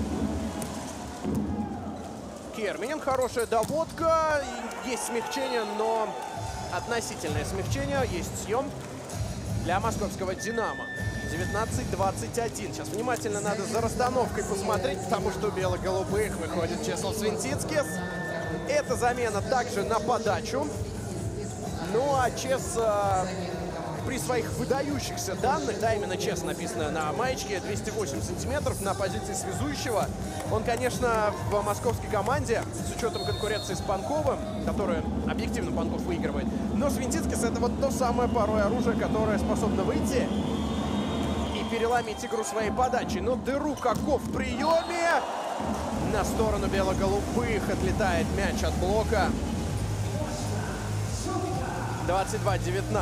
Керменин. Хорошая доводка. Есть смягчение, но относительное смягчение. Есть съем для московского «Динамо». 19-21. Сейчас внимательно надо за расстановкой посмотреть, потому что у бело-голубых выходит Чеслав Свинтицкис. Эта замена также на подачу. Ну а Чес при своих выдающихся данных, да, именно Чес написано на маечке, 208 сантиметров на позиции связующего. Он, конечно, в московской команде, с учетом конкуренции с Панковым, которую объективно Панков выигрывает, но Свинтицкис — это вот то самое порой оружие, которое способно выйти и переломить игру своей подачи. Но Деру каков в приеме. На сторону бело-голубых отлетает мяч от блока. 22-19.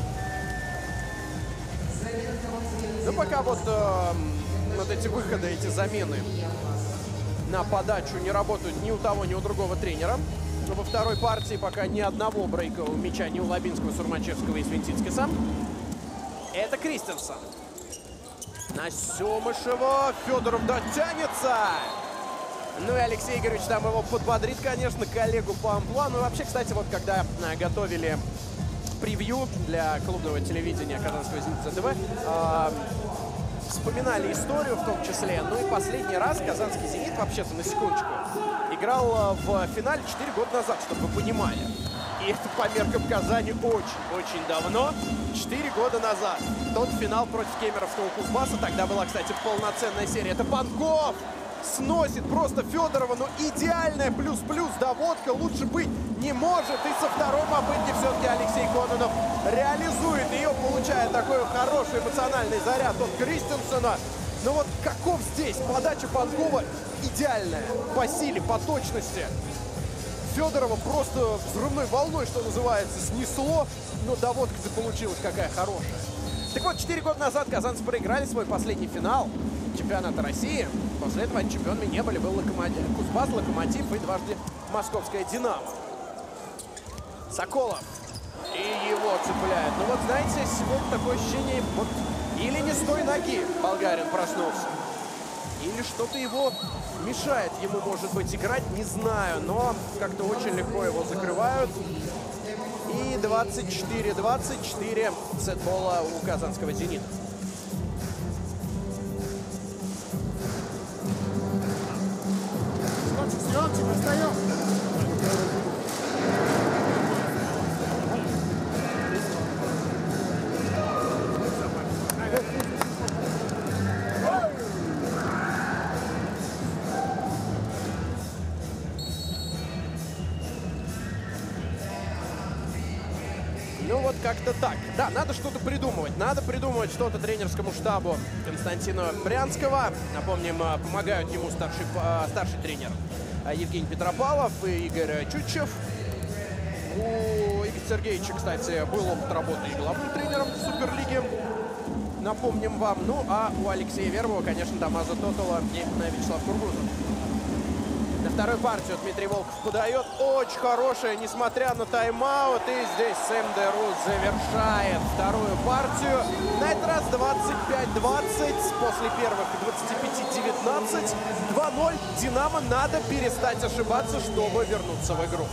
Ну, пока вот эти выходы, эти замены на подачу не работают ни у того, ни у другого тренера. Но во второй партии пока ни одного брейкового мяча ни у Лабинского, Сурмачевского и Свинтицкиса. Это Кристенсен. На Семышева. Федоров дотянется. Ну и Алексей Игоревич там его подбодрит, конечно, коллегу по амплуа. Ну и вообще, кстати, вот когда готовили превью для клубного телевидения Казанского Зенита ТВ, вспоминали историю в том числе. Ну и последний раз казанский «Зенит», вообще-то, на секундочку, играл в финале 4 года назад, чтобы вы понимали. И это по меркам Казани очень давно, 4 года назад. Тот финал против кемеровского Кузбасса, тогда была, кстати, полноценная серия. Это Панков сносит просто Федорова, ну идеальная плюс-плюс доводка, лучше быть не может. И со второй попытки все-таки Алексей Кононов реализует ее, получая такой хороший эмоциональный заряд от Кристенсена. Но вот каков здесь подача Панкова идеальная по силе, по точности. Федорова просто взрывной волной, что называется, снесло, но доводка-то получилась какая хорошая. Так вот, 4 года назад казанцы проиграли свой последний финал чемпионата России. После этого чемпионами не были. Был Кузбасс, Локомотив и дважды московская «Динамо». Соколов. И его цепляют. Ну вот, знаете, сегодня такое ощущение, вот или не с той ноги болгарин проснулся, или что-то его мешает ему, может быть, играть, не знаю. Но как-то очень легко его закрывают. И 24-24 сетбола у казанского «Зенита». Съемчик, остаем. Ну вот как-то так. Да, надо что-то придумывать. Надо придумывать что-то тренерскому штабу Константина Брянского. Напомним, помогают ему старший тренер Евгений Петропавлов и Игорь Чутчев. У Игоря Сергеевича, кстати, был опыт работы и главным тренером в Суперлиге. Напомним вам. Ну, а у Алексея Вербова, конечно, Дамаза Тотала и Вячеслав Кургузов. На вторую партию Дмитрий Волков подает. Очень хорошая, несмотря на тайм-аут. И здесь Сэм Дерус завершает вторую партию. На этот раз 25-20. После первых 25-19. 2-0. «Динамо» надо перестать ошибаться, чтобы вернуться в игру.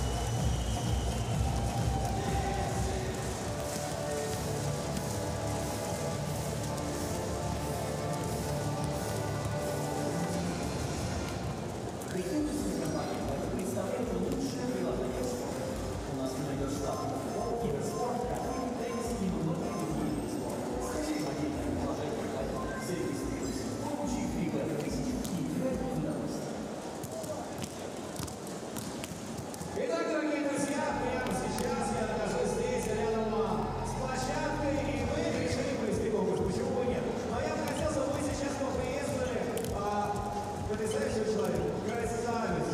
Потрясающий человек, красавец,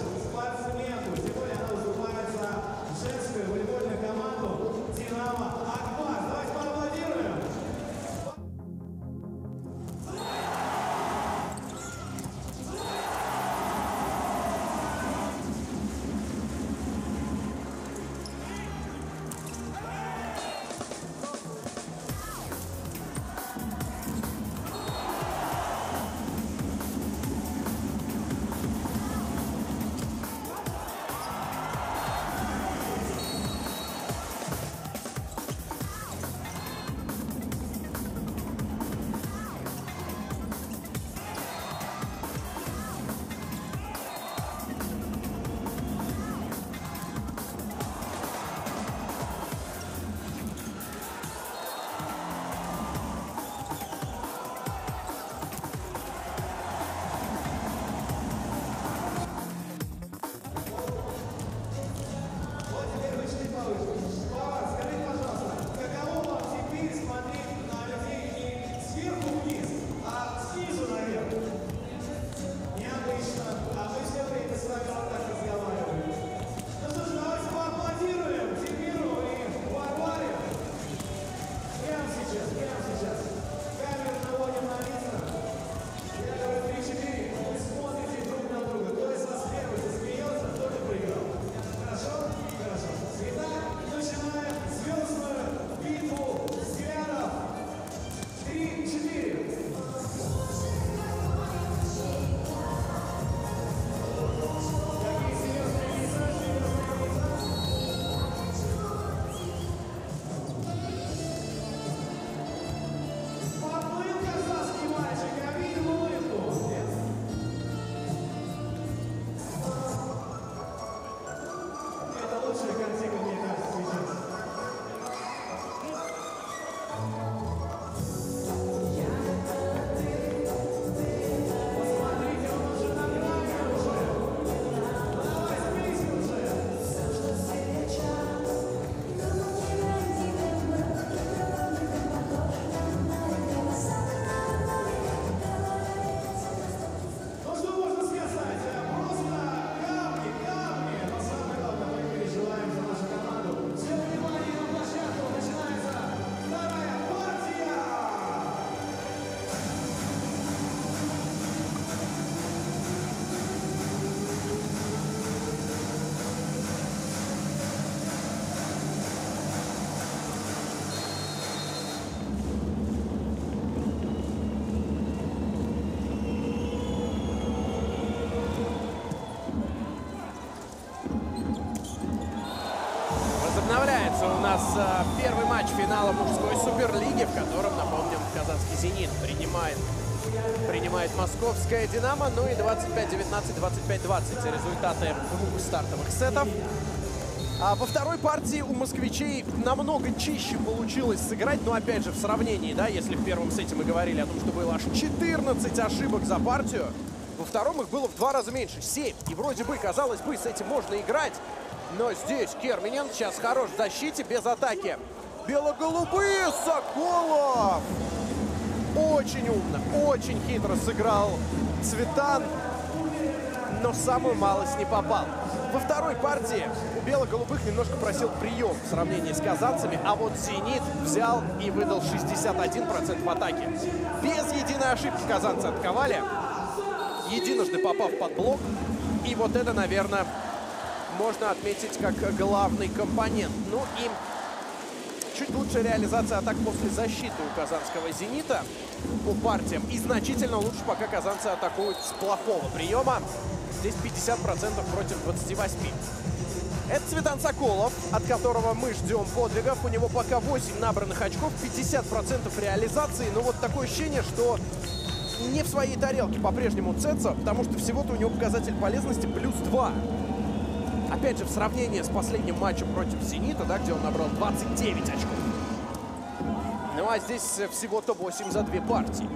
первый матч финала мужской суперлиги, в котором, напомним, казанский «Зенит» принимает московское «Динамо». Ну и 25-19, 25-20 результаты двух стартовых сетов. А во второй партии у москвичей намного чище получилось сыграть. Но опять же, в сравнении, да, если в первом сете мы говорили о том, что было аж 14 ошибок за партию, во втором их было в 2 раза меньше, 7. И вроде бы, казалось бы, с этим можно играть. Но здесь Керминен сейчас хорош в защите, без атаки. Бело-голубые, Соколов! Очень умно, очень хитро сыграл Цветан, но самую малость не попал. Во второй партии у бело-голубых немножко просел прием в сравнении с казанцами, а вот «Зенит» взял и выдал 61% в атаке. Без единой ошибки казанцы атаковали, единожды попав под блок. И вот это, наверное, можно отметить как главный компонент. Ну и чуть лучшая реализация атак после защиты у казанского «Зенита» по партиям. И значительно лучше, пока казанцы атакуют с плохого приема. Здесь 50% против 28%. Это Цветан Соколов, от которого мы ждем подвигов. У него пока 8 набранных очков, 50% реализации. Но вот такое ощущение, что не в своей тарелке по-прежнему Цеца, потому что всего-то у него показатель полезности +2. Опять же, в сравнении с последним матчем против «Зенита», да, где он набрал 29 очков. Ну а здесь всего-то 8 за 2 партии.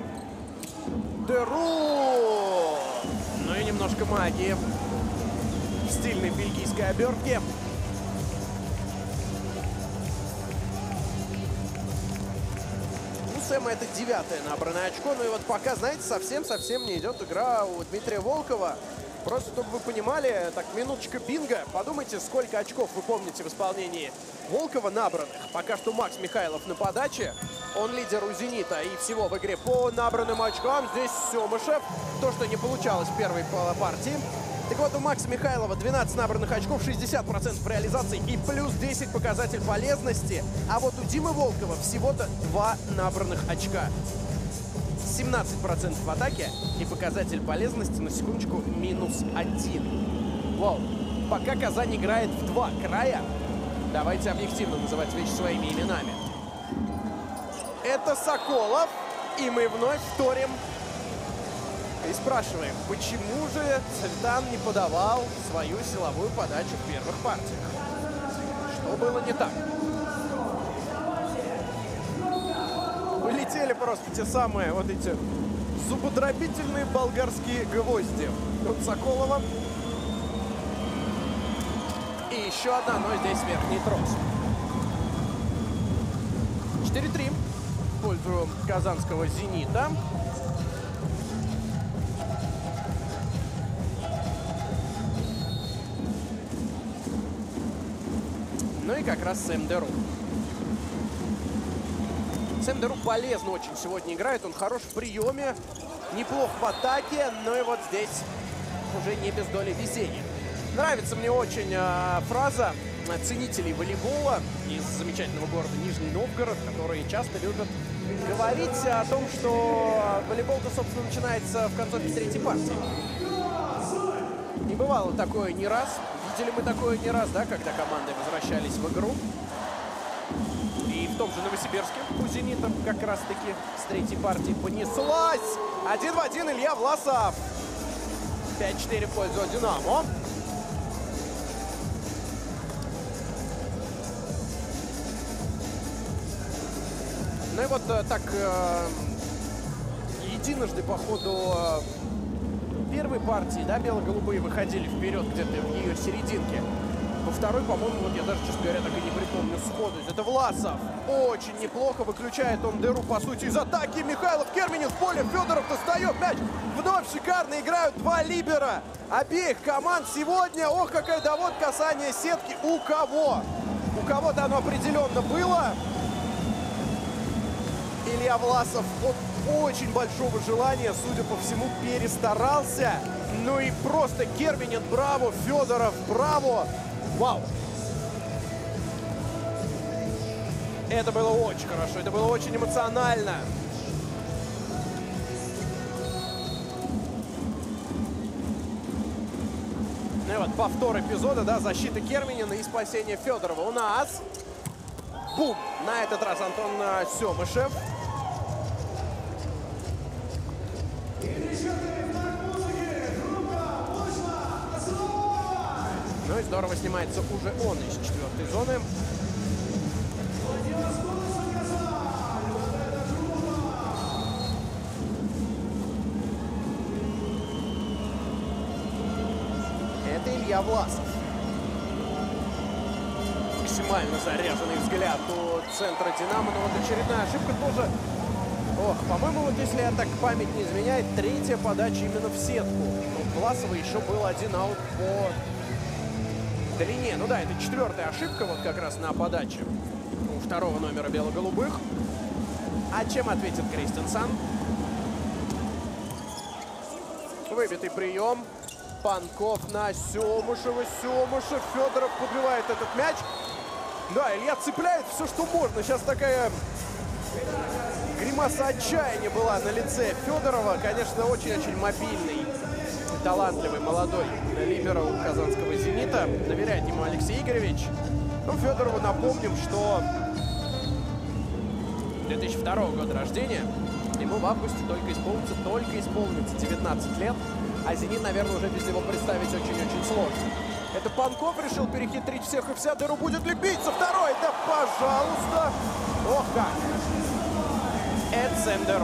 Деру! Ну и немножко магии в стильной бельгийской обертке. У Сэма это 9-е набранное очко. Ну и вот пока, знаете, совсем не идет игра у Дмитрия Волкова. Просто, чтобы вы понимали, так, минуточка бинго. Подумайте, сколько очков вы помните в исполнении Волкова набранных. Пока что Макс Михайлов на подаче. Он лидер у «Зенита». И всего в игре по набранным очкам здесь Семышев. То, что не получалось в первой партии. Так вот, у Макса Михайлова 12 набранных очков, 60% реализации и +10 показатель полезности. А вот у Димы Волкова всего-то 2 набранных очка. 17% в атаке и показатель полезности, на секундочку, -1. Вау. Пока Казань играет в 2 края, давайте объективно называть вещи своими именами. Это Соколов, и мы вновь вторим и спрашиваем, почему же Цветан не подавал свою силовую подачу в первых партиях? Что было не так? Полетели просто те самые вот эти зубодробительные болгарские гвозди от Соколова. И еще одна, но здесь верхний трос. 4-3 в пользу казанского «Зенита». Ну и как раз Сэм Деру. Сэм Деру полезно очень сегодня играет. Он хорош в приеме, неплох в атаке, но и вот здесь уже не без доли везения. Нравится мне очень фраза ценителей волейбола из замечательного города Нижний Новгород, которые часто любят говорить о том, что волейбол-то, собственно, начинается в концовке 3-й партии. Не бывало такое ни раз. Видели мы такое не раз, да, когда команды возвращались в игру. И в том же Новосибирске у «Зенита» как раз-таки с 3-й партии понеслась. 1 в 1 Илья Власов. 5-4 в пользу «Динамо». Ну и вот так единожды по ходу первой партии, да, бело-голубые выходили вперед где-то в ее серединке. Во второй, по-моему, вот я даже, честно говоря, так и не припомню сходу. Это Власов. Очень неплохо выключает он Деру, по сути, из атаки. Михайлов, Керминен в поле. Федоров достает мяч. Вновь шикарно играют 2 либера обеих команд сегодня. Ох, какая доводка, касание сетки. У кого? У кого-то оно определенно было. Илья Власов от очень большого желания, судя по всему, перестарался. Ну и просто Керминен, браво, Федоров, браво. Вау! Это было очень хорошо, это было очень эмоционально. Ну и вот повтор эпизода, да, защита Керминена и спасение Федорова у нас. Бум! На этот раз Антон Семышев. Ну и здорово снимается уже он из 4-й зоны. Это Илья Власов. Максимально заряженный взгляд у центра Динамо. Но вот очередная ошибка тоже. Ох, по-моему, вот если я так память не изменяет, 3-я подача именно в сетку. У Власова еще был один аут по длине. Ну да, это 4-я ошибка вот как раз на подаче у 2-го номера бело-голубых. А чем ответит Кристенсен? Выбитый прием. Панков на Семышева. Семышев. Федоров подбивает этот мяч. Да, Илья цепляет все, что можно. Сейчас такая гримаса отчаяния была на лице Федорова. Конечно, очень-очень мобильный, талантливый, молодой либеро у казанского «Зенита». Доверяет ему Алексей Игоревич. Ну, Федорову напомним, что 2002 года рождения. Ему в августе только исполнится 19 лет. А «Зенит», наверное, уже без него представить очень-очень сложно. Это Панков решил перехитрить всех и вся. Дыру будет ли бить со второй? Да, пожалуйста. Ох как. Это Сэм Дыру.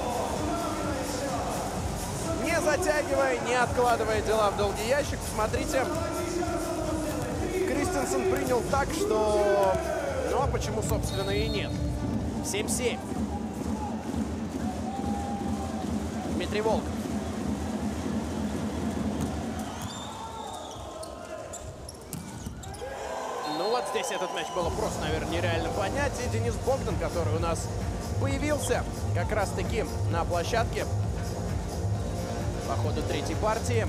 Не затягивая, не откладывая дела в долгий ящик. Смотрите, Кристенсен принял так, что... Ну, а почему, собственно, и нет. 7-7. Дмитрий Волков. Ну вот здесь этот мяч было просто, наверное, нереально понять. И Денис Богдан, который у нас появился как раз-таки на площадке по ходу 3-й партии,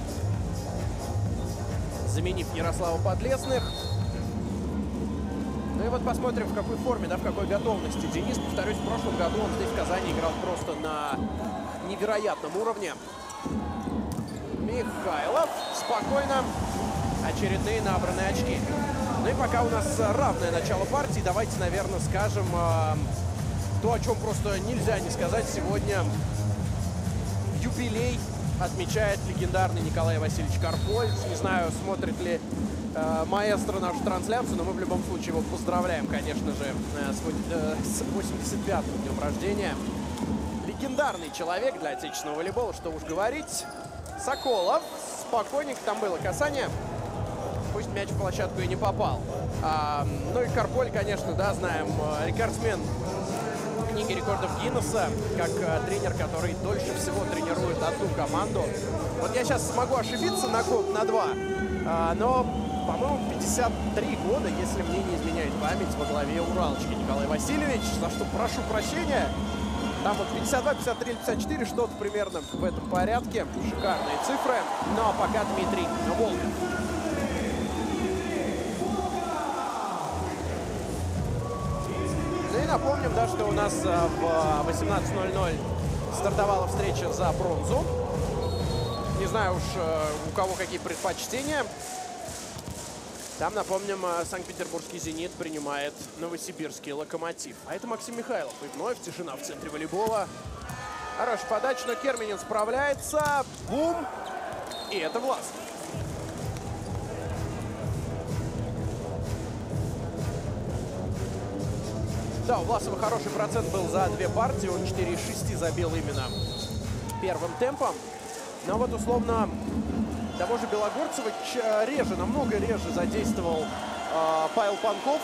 заменив Ярослава Подлесных. Ну и вот посмотрим, в какой форме, да, в какой готовности Денис. Повторюсь, в прошлом году он здесь в Казани играл просто на невероятном уровне. Михайлов. Спокойно. Очередные набранные очки. Ну и пока у нас равное начало партии, давайте, наверное, скажем то, о чем просто нельзя не сказать. Сегодня юбилей отмечает легендарный Николай Васильевич Карполь. Не знаю, смотрит ли маэстро нашу трансляцию, но мы в любом случае его поздравляем, конечно же, с 85-м днем рождения. Легендарный человек для отечественного волейбола, что уж говорить. Соколов. Спокойненько, там было касание. Пусть мяч в площадку и не попал. Ну и Карполь, конечно, да, знаем, рекордсмен книги рекордов Гиннесса, как тренер, который дольше всего тренирует одну команду. Вот я сейчас смогу ошибиться на год, на 2, но, по-моему, 53 года, если мне не изменяет память, во главе Уралочки Николай Васильевич, за что прошу прощения. Там вот 52, 53, 54, что-то примерно в этом порядке. Шикарные цифры. Но пока Дмитрий Волков. Ну и напомним, да, что у нас в 18:00 стартовала встреча за бронзу. Не знаю уж, у кого какие предпочтения. Там, напомним, Санкт-Петербургский «Зенит» принимает новосибирский «Локомотив». А это Максим Михайлов. И вновь тишина в центре волейбола. Хорошая подача, но Керменин справляется. Бум! И это Власов. Да, у Власова хороший процент был за 2 партии. Он 4 из 6 забил именно первым темпом. Но вот условно того же Белогорцева реже, намного реже задействовал Павел Панков.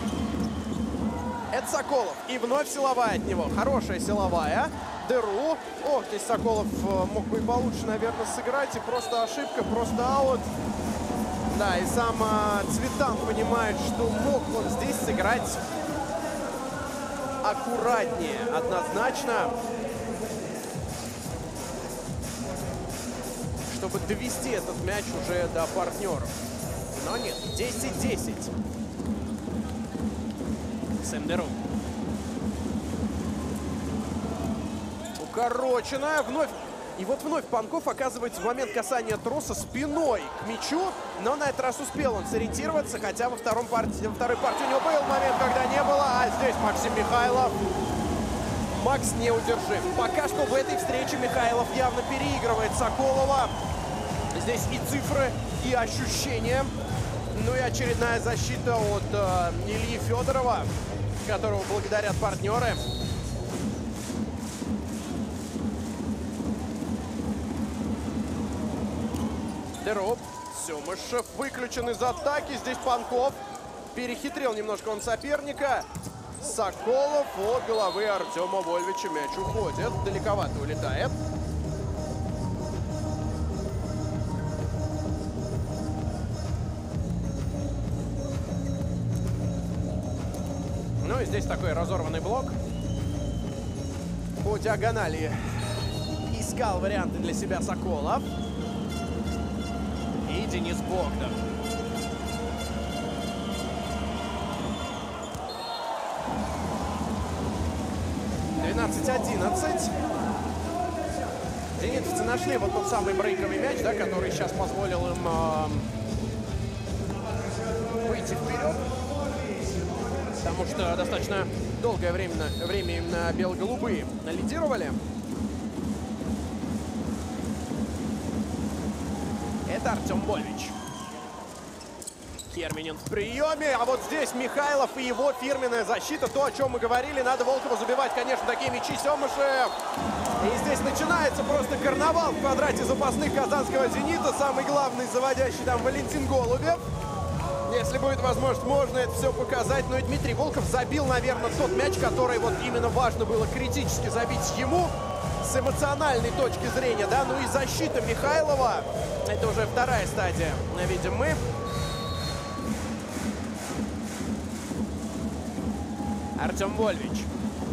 Это Соколов. И вновь силовая от него. Хорошая силовая. Дыру. Ох, здесь Соколов мог бы и получше, наверное, сыграть. И просто ошибка, просто аут. Да, и сам Цветан понимает, что мог он здесь сыграть аккуратнее, однозначно, чтобы довести этот мяч уже до партнеров. Но нет, 10-10. Сендеру. Укороченная. Вновь И вот вновь Панков оказывается в момент касания троса спиной к мячу, но на этот раз успел он сориентироваться, хотя во второй партии у него был момент, когда не было, а здесь Максим Михайлов. Макс неудержим. Пока что в этой встрече Михайлов явно переигрывает Соколова. Здесь и цифры, и ощущения. Ну и очередная защита от Ильи Федорова, которого благодарят партнеры. Дероб. Семышев выключен из атаки. Здесь Панков. Перехитрил немножко он соперника. Соколов от головы Артема Вольвича. Мяч уходит. Далековато улетает. Ну и здесь такой разорванный блок. По диагонали искал варианты для себя Соколов. И Денис Богдан. Зенитовцы нашли вот тот самый брейковый мяч, да, который сейчас позволил им выйти вперед. Потому что достаточно долгое время именно бело-голубые лидировали. Это Артем Вольвич. Керменин в приеме, а вот здесь Михайлов и его фирменная защита. То, о чем мы говорили, надо Волкову забивать, конечно, такие мячи. Семышев. И здесь начинается просто карнавал в квадрате запасных казанского «Зенита». Самый главный заводящий там Валентин Голубев. Если будет возможность, можно это все показать. Но и Дмитрий Волков забил, наверное, тот мяч, который вот именно важно было критически забить ему с эмоциональной точки зрения, да. Ну и защита Михайлова. Это уже вторая стадия, видим мы. Артем Вольвич.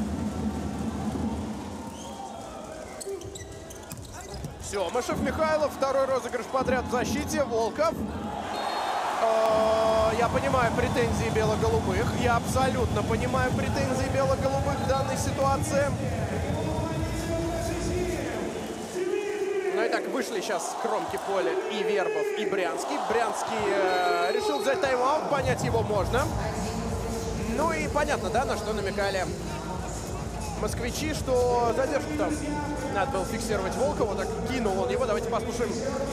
Семышев, Михайлов. Второй розыгрыш подряд в защите. Волков. Я понимаю претензии бело-голубых. Я абсолютно понимаю претензии бело-голубых в данной ситуации. Ну и так, вышли сейчас с кромки поля и Вербов, и Брянский. Брянский решил взять тайм-аут, понять его можно. Ну и понятно, да, на что намекали москвичи, что задержку там надо было фиксировать Волкова. Так кинул он его. Давайте послушаем.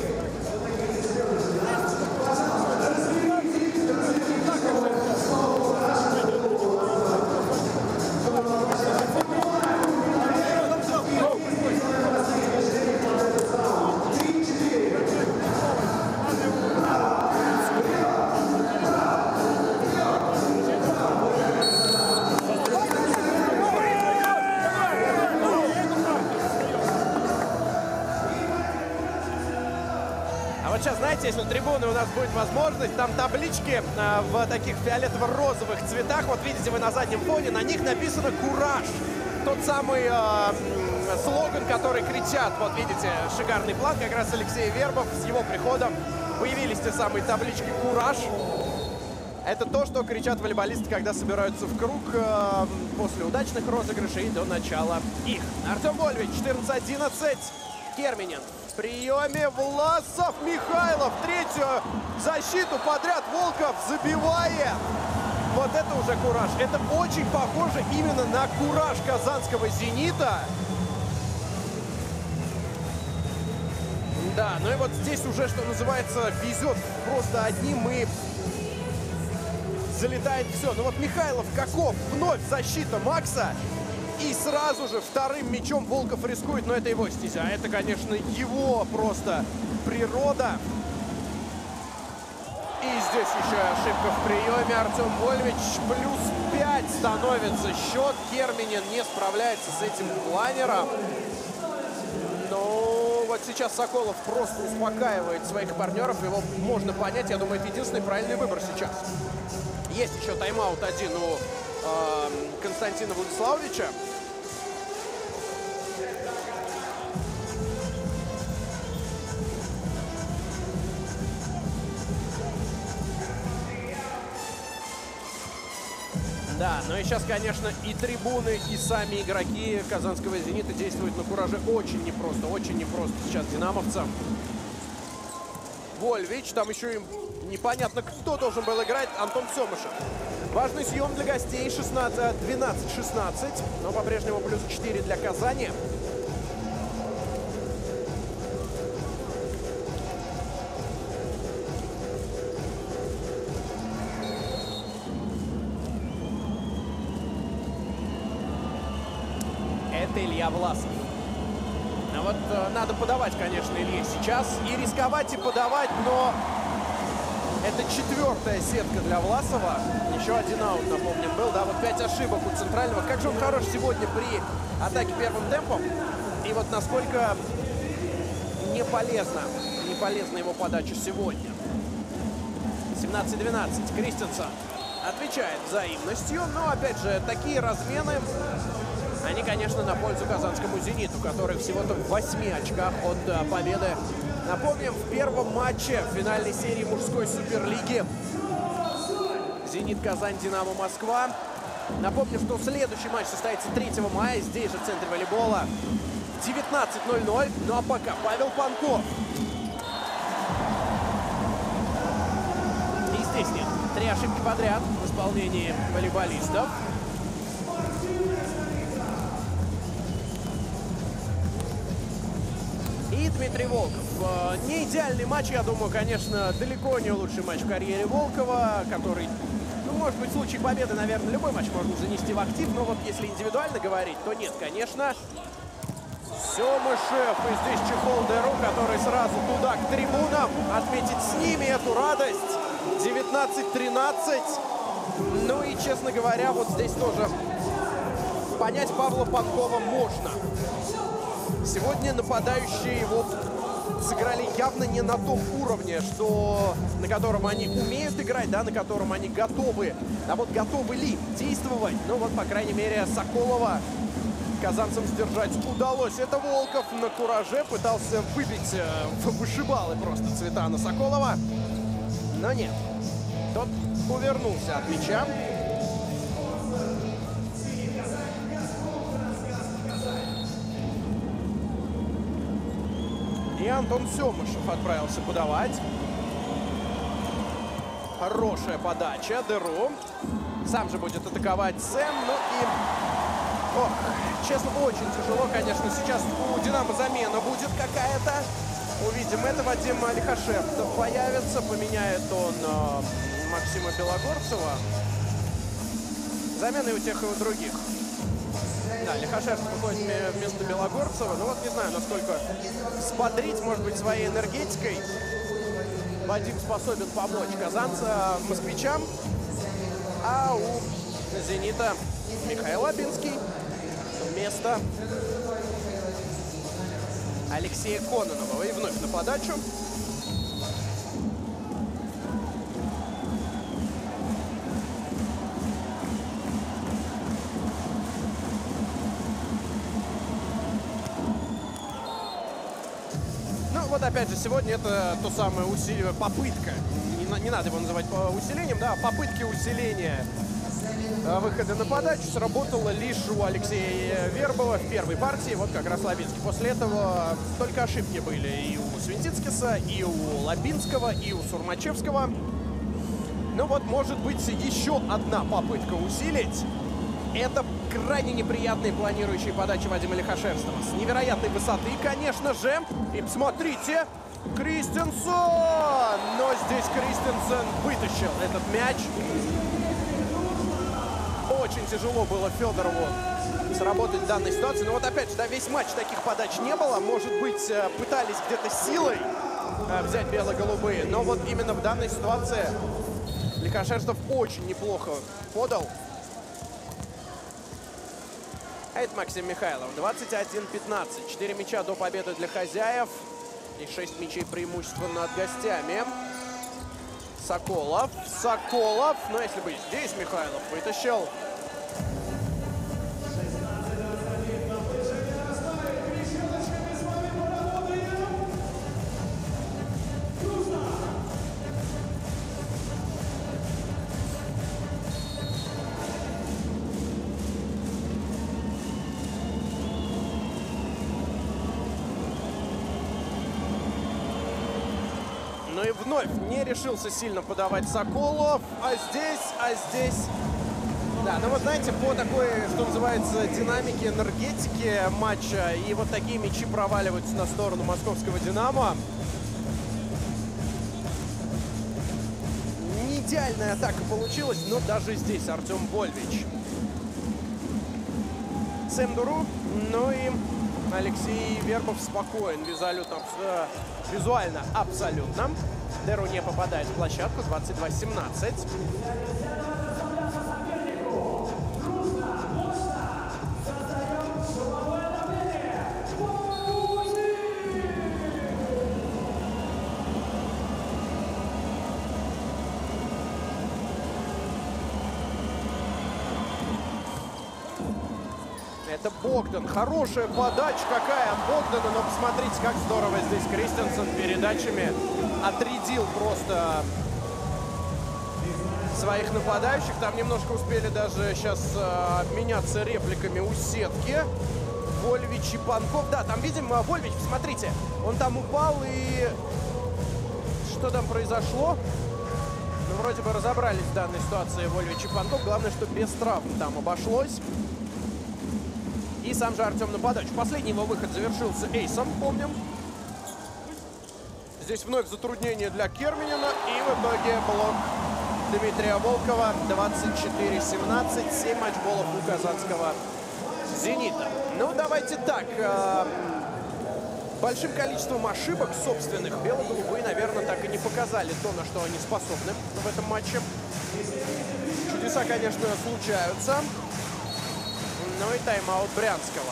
Сейчас, знаете, если на трибуны у нас будет возможность, там таблички в таких фиолетово-розовых цветах. Вот видите вы на заднем фоне, на них написано «Кураж». Тот самый слоган, который кричат. Вот видите, шикарный план как раз Алексей Вербов. С его приходом появились те самые таблички «Кураж». Это то, что кричат волейболисты, когда собираются в круг после удачных розыгрышей до начала их. Артем Вольвич, 14-11. Керменин. В приеме Власов, Михайлов. Третью защиту подряд Волков забивает. Вот это уже кураж. Это очень похоже именно на кураж казанского «Зенита». Да, ну и вот здесь уже, что называется, везет просто одним и залетает все. Ну вот Михайлов каков. Вновь защита Макса. И сразу же вторым мячом Волков рискует, но это его стезя. Это, конечно, его просто природа. И здесь еще ошибка в приеме. Артем Вольвич плюс 5 становится счет. Керменин не справляется с этим планером. Но вот сейчас Соколов просто успокаивает своих партнеров. Его можно понять. Я думаю, это единственный правильный выбор сейчас. Есть еще тайм-аут один у Константина Владиславовича. Да, но и сейчас, конечно, и трибуны, и сами игроки казанского «Зенита» действуют на кураже очень непросто сейчас динамовцам. Вольвич, там еще и непонятно, кто должен был играть, Антон Семышев. Важный съем для гостей, 12-16, но по-прежнему плюс 4 для Казани. Это Илья Власов. Ну вот надо подавать, конечно, Илье сейчас. И рисковать, и подавать, но это 4-я сетка для Власова. Еще один аут, напомним, был. Да, вот 5 ошибок у центрального. Как же он хорош сегодня при атаке первым темпом. И вот насколько не полезна его подача сегодня. 17-12. Кристенсен отвечает взаимностью. Но, опять же, такие размены, они, конечно, на пользу казанскому «Зениту», который всего-то в 8 очках от победы. Напомним, в первом матче финальной серии мужской суперлиги «Зенит Казань», «Динамо Москва». Напомню, что следующий матч состоится 3 мая здесь же в центре волейбола. 19:00. Ну а пока Павел Панков. И здесь нет. 3 ошибки подряд в исполнении волейболистов. И Дмитрий Волков. Не идеальный матч, я думаю, конечно, далеко не лучший матч в карьере Волкова, который, ну, может быть, в случае победы, наверное, любой матч можно занести в актив, но вот если индивидуально говорить, то нет, конечно. Семышев, и здесь чехол ДРУ, который сразу туда, к трибунам, отметить с ними эту радость. 19-13. Ну и, честно говоря, вот здесь тоже понять Павла Панкова можно. Сегодня нападающие его сыграли явно не на том уровне, на котором они умеют играть, да, на котором они готовы. А вот готовы ли действовать? Ну вот, по крайней мере, Соколова казанцам сдержать удалось. Это Волков на кураже пытался выбить вышибалы просто Цветана Соколова. Но нет. Тот увернулся от мяча. И Антон Семышев отправился подавать. Хорошая подача. Дыру. Сам же будет атаковать Сэм. Ну и... Ох, честно, очень тяжело, конечно. Сейчас у «Динамо» замена будет какая-то. Увидим это. Вадим Лихошевцев появится. Поменяет он Максима Белогорцева. Замены у тех и у других. Да, Лихошевцев выходит вместо Белогорцева. Ну вот не знаю, насколько сподрить, может быть, своей энергетикой Вадим способен помочь казанца москвичам. А у «Зенита» Михаил Лабинский вместо Алексея Кононова. И вновь на подачу. Ну вот опять же, сегодня это то самое усилие, попытка. Не надо его называть усилением, да, попытки усиления выхода на подачу сработало лишь у Алексея Вербова в первой партии. Вот как раз Лабинский. После этого только ошибки были и у Свинтицкиса, и у Лабинского, и у Сурмачевского. Ну вот, может быть, еще одна попытка усилить. Это крайне неприятные планирующие подачи Вадима Лихошевского. С невероятной высоты, конечно же. И посмотрите, Кристенсен! Но здесь Кристенсен вытащил этот мяч. Очень тяжело было Федорову сработать в данной ситуации. Но вот опять же, да, весь матч таких подач не было. Может быть, пытались где-то силой взять бело-голубые. Но вот именно в данной ситуации Лихошевцев очень неплохо подал. А это Максим Михайлов. 21-15. 4 мяча до победы для хозяев. И 6 мячей преимущества над гостями. Соколов. Соколов. Но если бы здесь Михайлов вытащил. Ну и вновь не решился сильно подавать Соколов. А здесь... Да, ну вот знаете, по такой, что называется, динамике, энергетике матча, и вот такие мячи проваливаются на сторону московского «Динамо». Не идеальная атака получилась, но даже здесь Артем Вольвич. Сэм Дуру, ну и Алексей Вербов спокоен, визуально абсолютно. Деру не попадает в площадку, 22-17. Это Богдан. Хорошая подача какая от Богдана. Но посмотрите, как здорово здесь Кристенсен передачами отрядил просто своих нападающих. Там немножко успели даже сейчас обменяться репликами у сетки. Вольвич и Панков. Да, там видим Вольвич, посмотрите. Он там упал и... Что там произошло? Ну, вроде бы разобрались в данной ситуации Вольвич и Панков. Главное, что без травм там обошлось. И сам же Артем на подачу. Последний его выход завершился эйсом, помним. Здесь вновь затруднение для Керминина. И в итоге блок Дмитрия Волкова. 24-17. 7 матчболов у казанского «Зенита». Ну, давайте так. Большим количеством ошибок собственных бело-голубые, наверное, так и не показали то, на что они способны в этом матче. Чудеса, конечно, случаются. Ну и тайм-аут Брянского.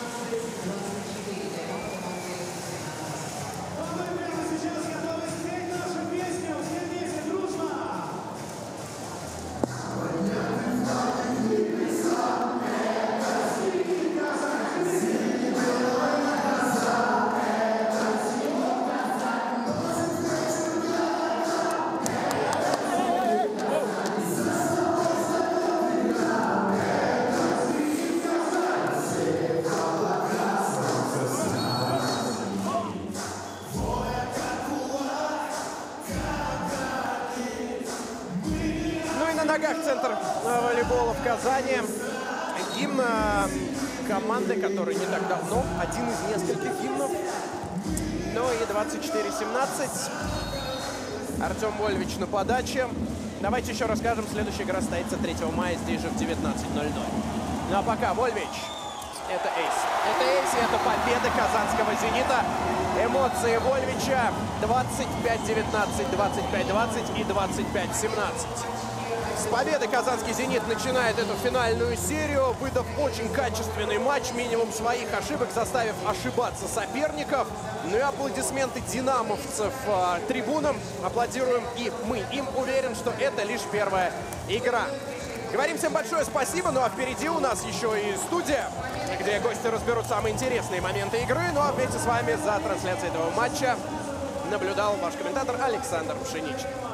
Центр волейбола в Казани. Гимн команды, который не так давно, один из нескольких гимнов. Ну и 24-17. Артем Вольвич на подаче. Давайте еще расскажем. Следующая игра состоится 3 мая, здесь же в 19:00. Ну а пока Вольвич. Это эйс. Это эйс, и это победа казанского «Зенита». Эмоции Вольвича 25-19, 25-20 и 25-17. С победы казанский «Зенит» начинает эту финальную серию, выдав очень качественный матч, минимум своих ошибок, заставив ошибаться соперников. Ну и аплодисменты динамовцев трибунам. Аплодируем и мы. Им уверен, что это лишь первая игра. Говорим всем большое спасибо. Ну а впереди у нас еще и студия, где гости разберут самые интересные моменты игры. Ну а вместе с вами за трансляцией этого матча наблюдал ваш комментатор Александр Пшеничный.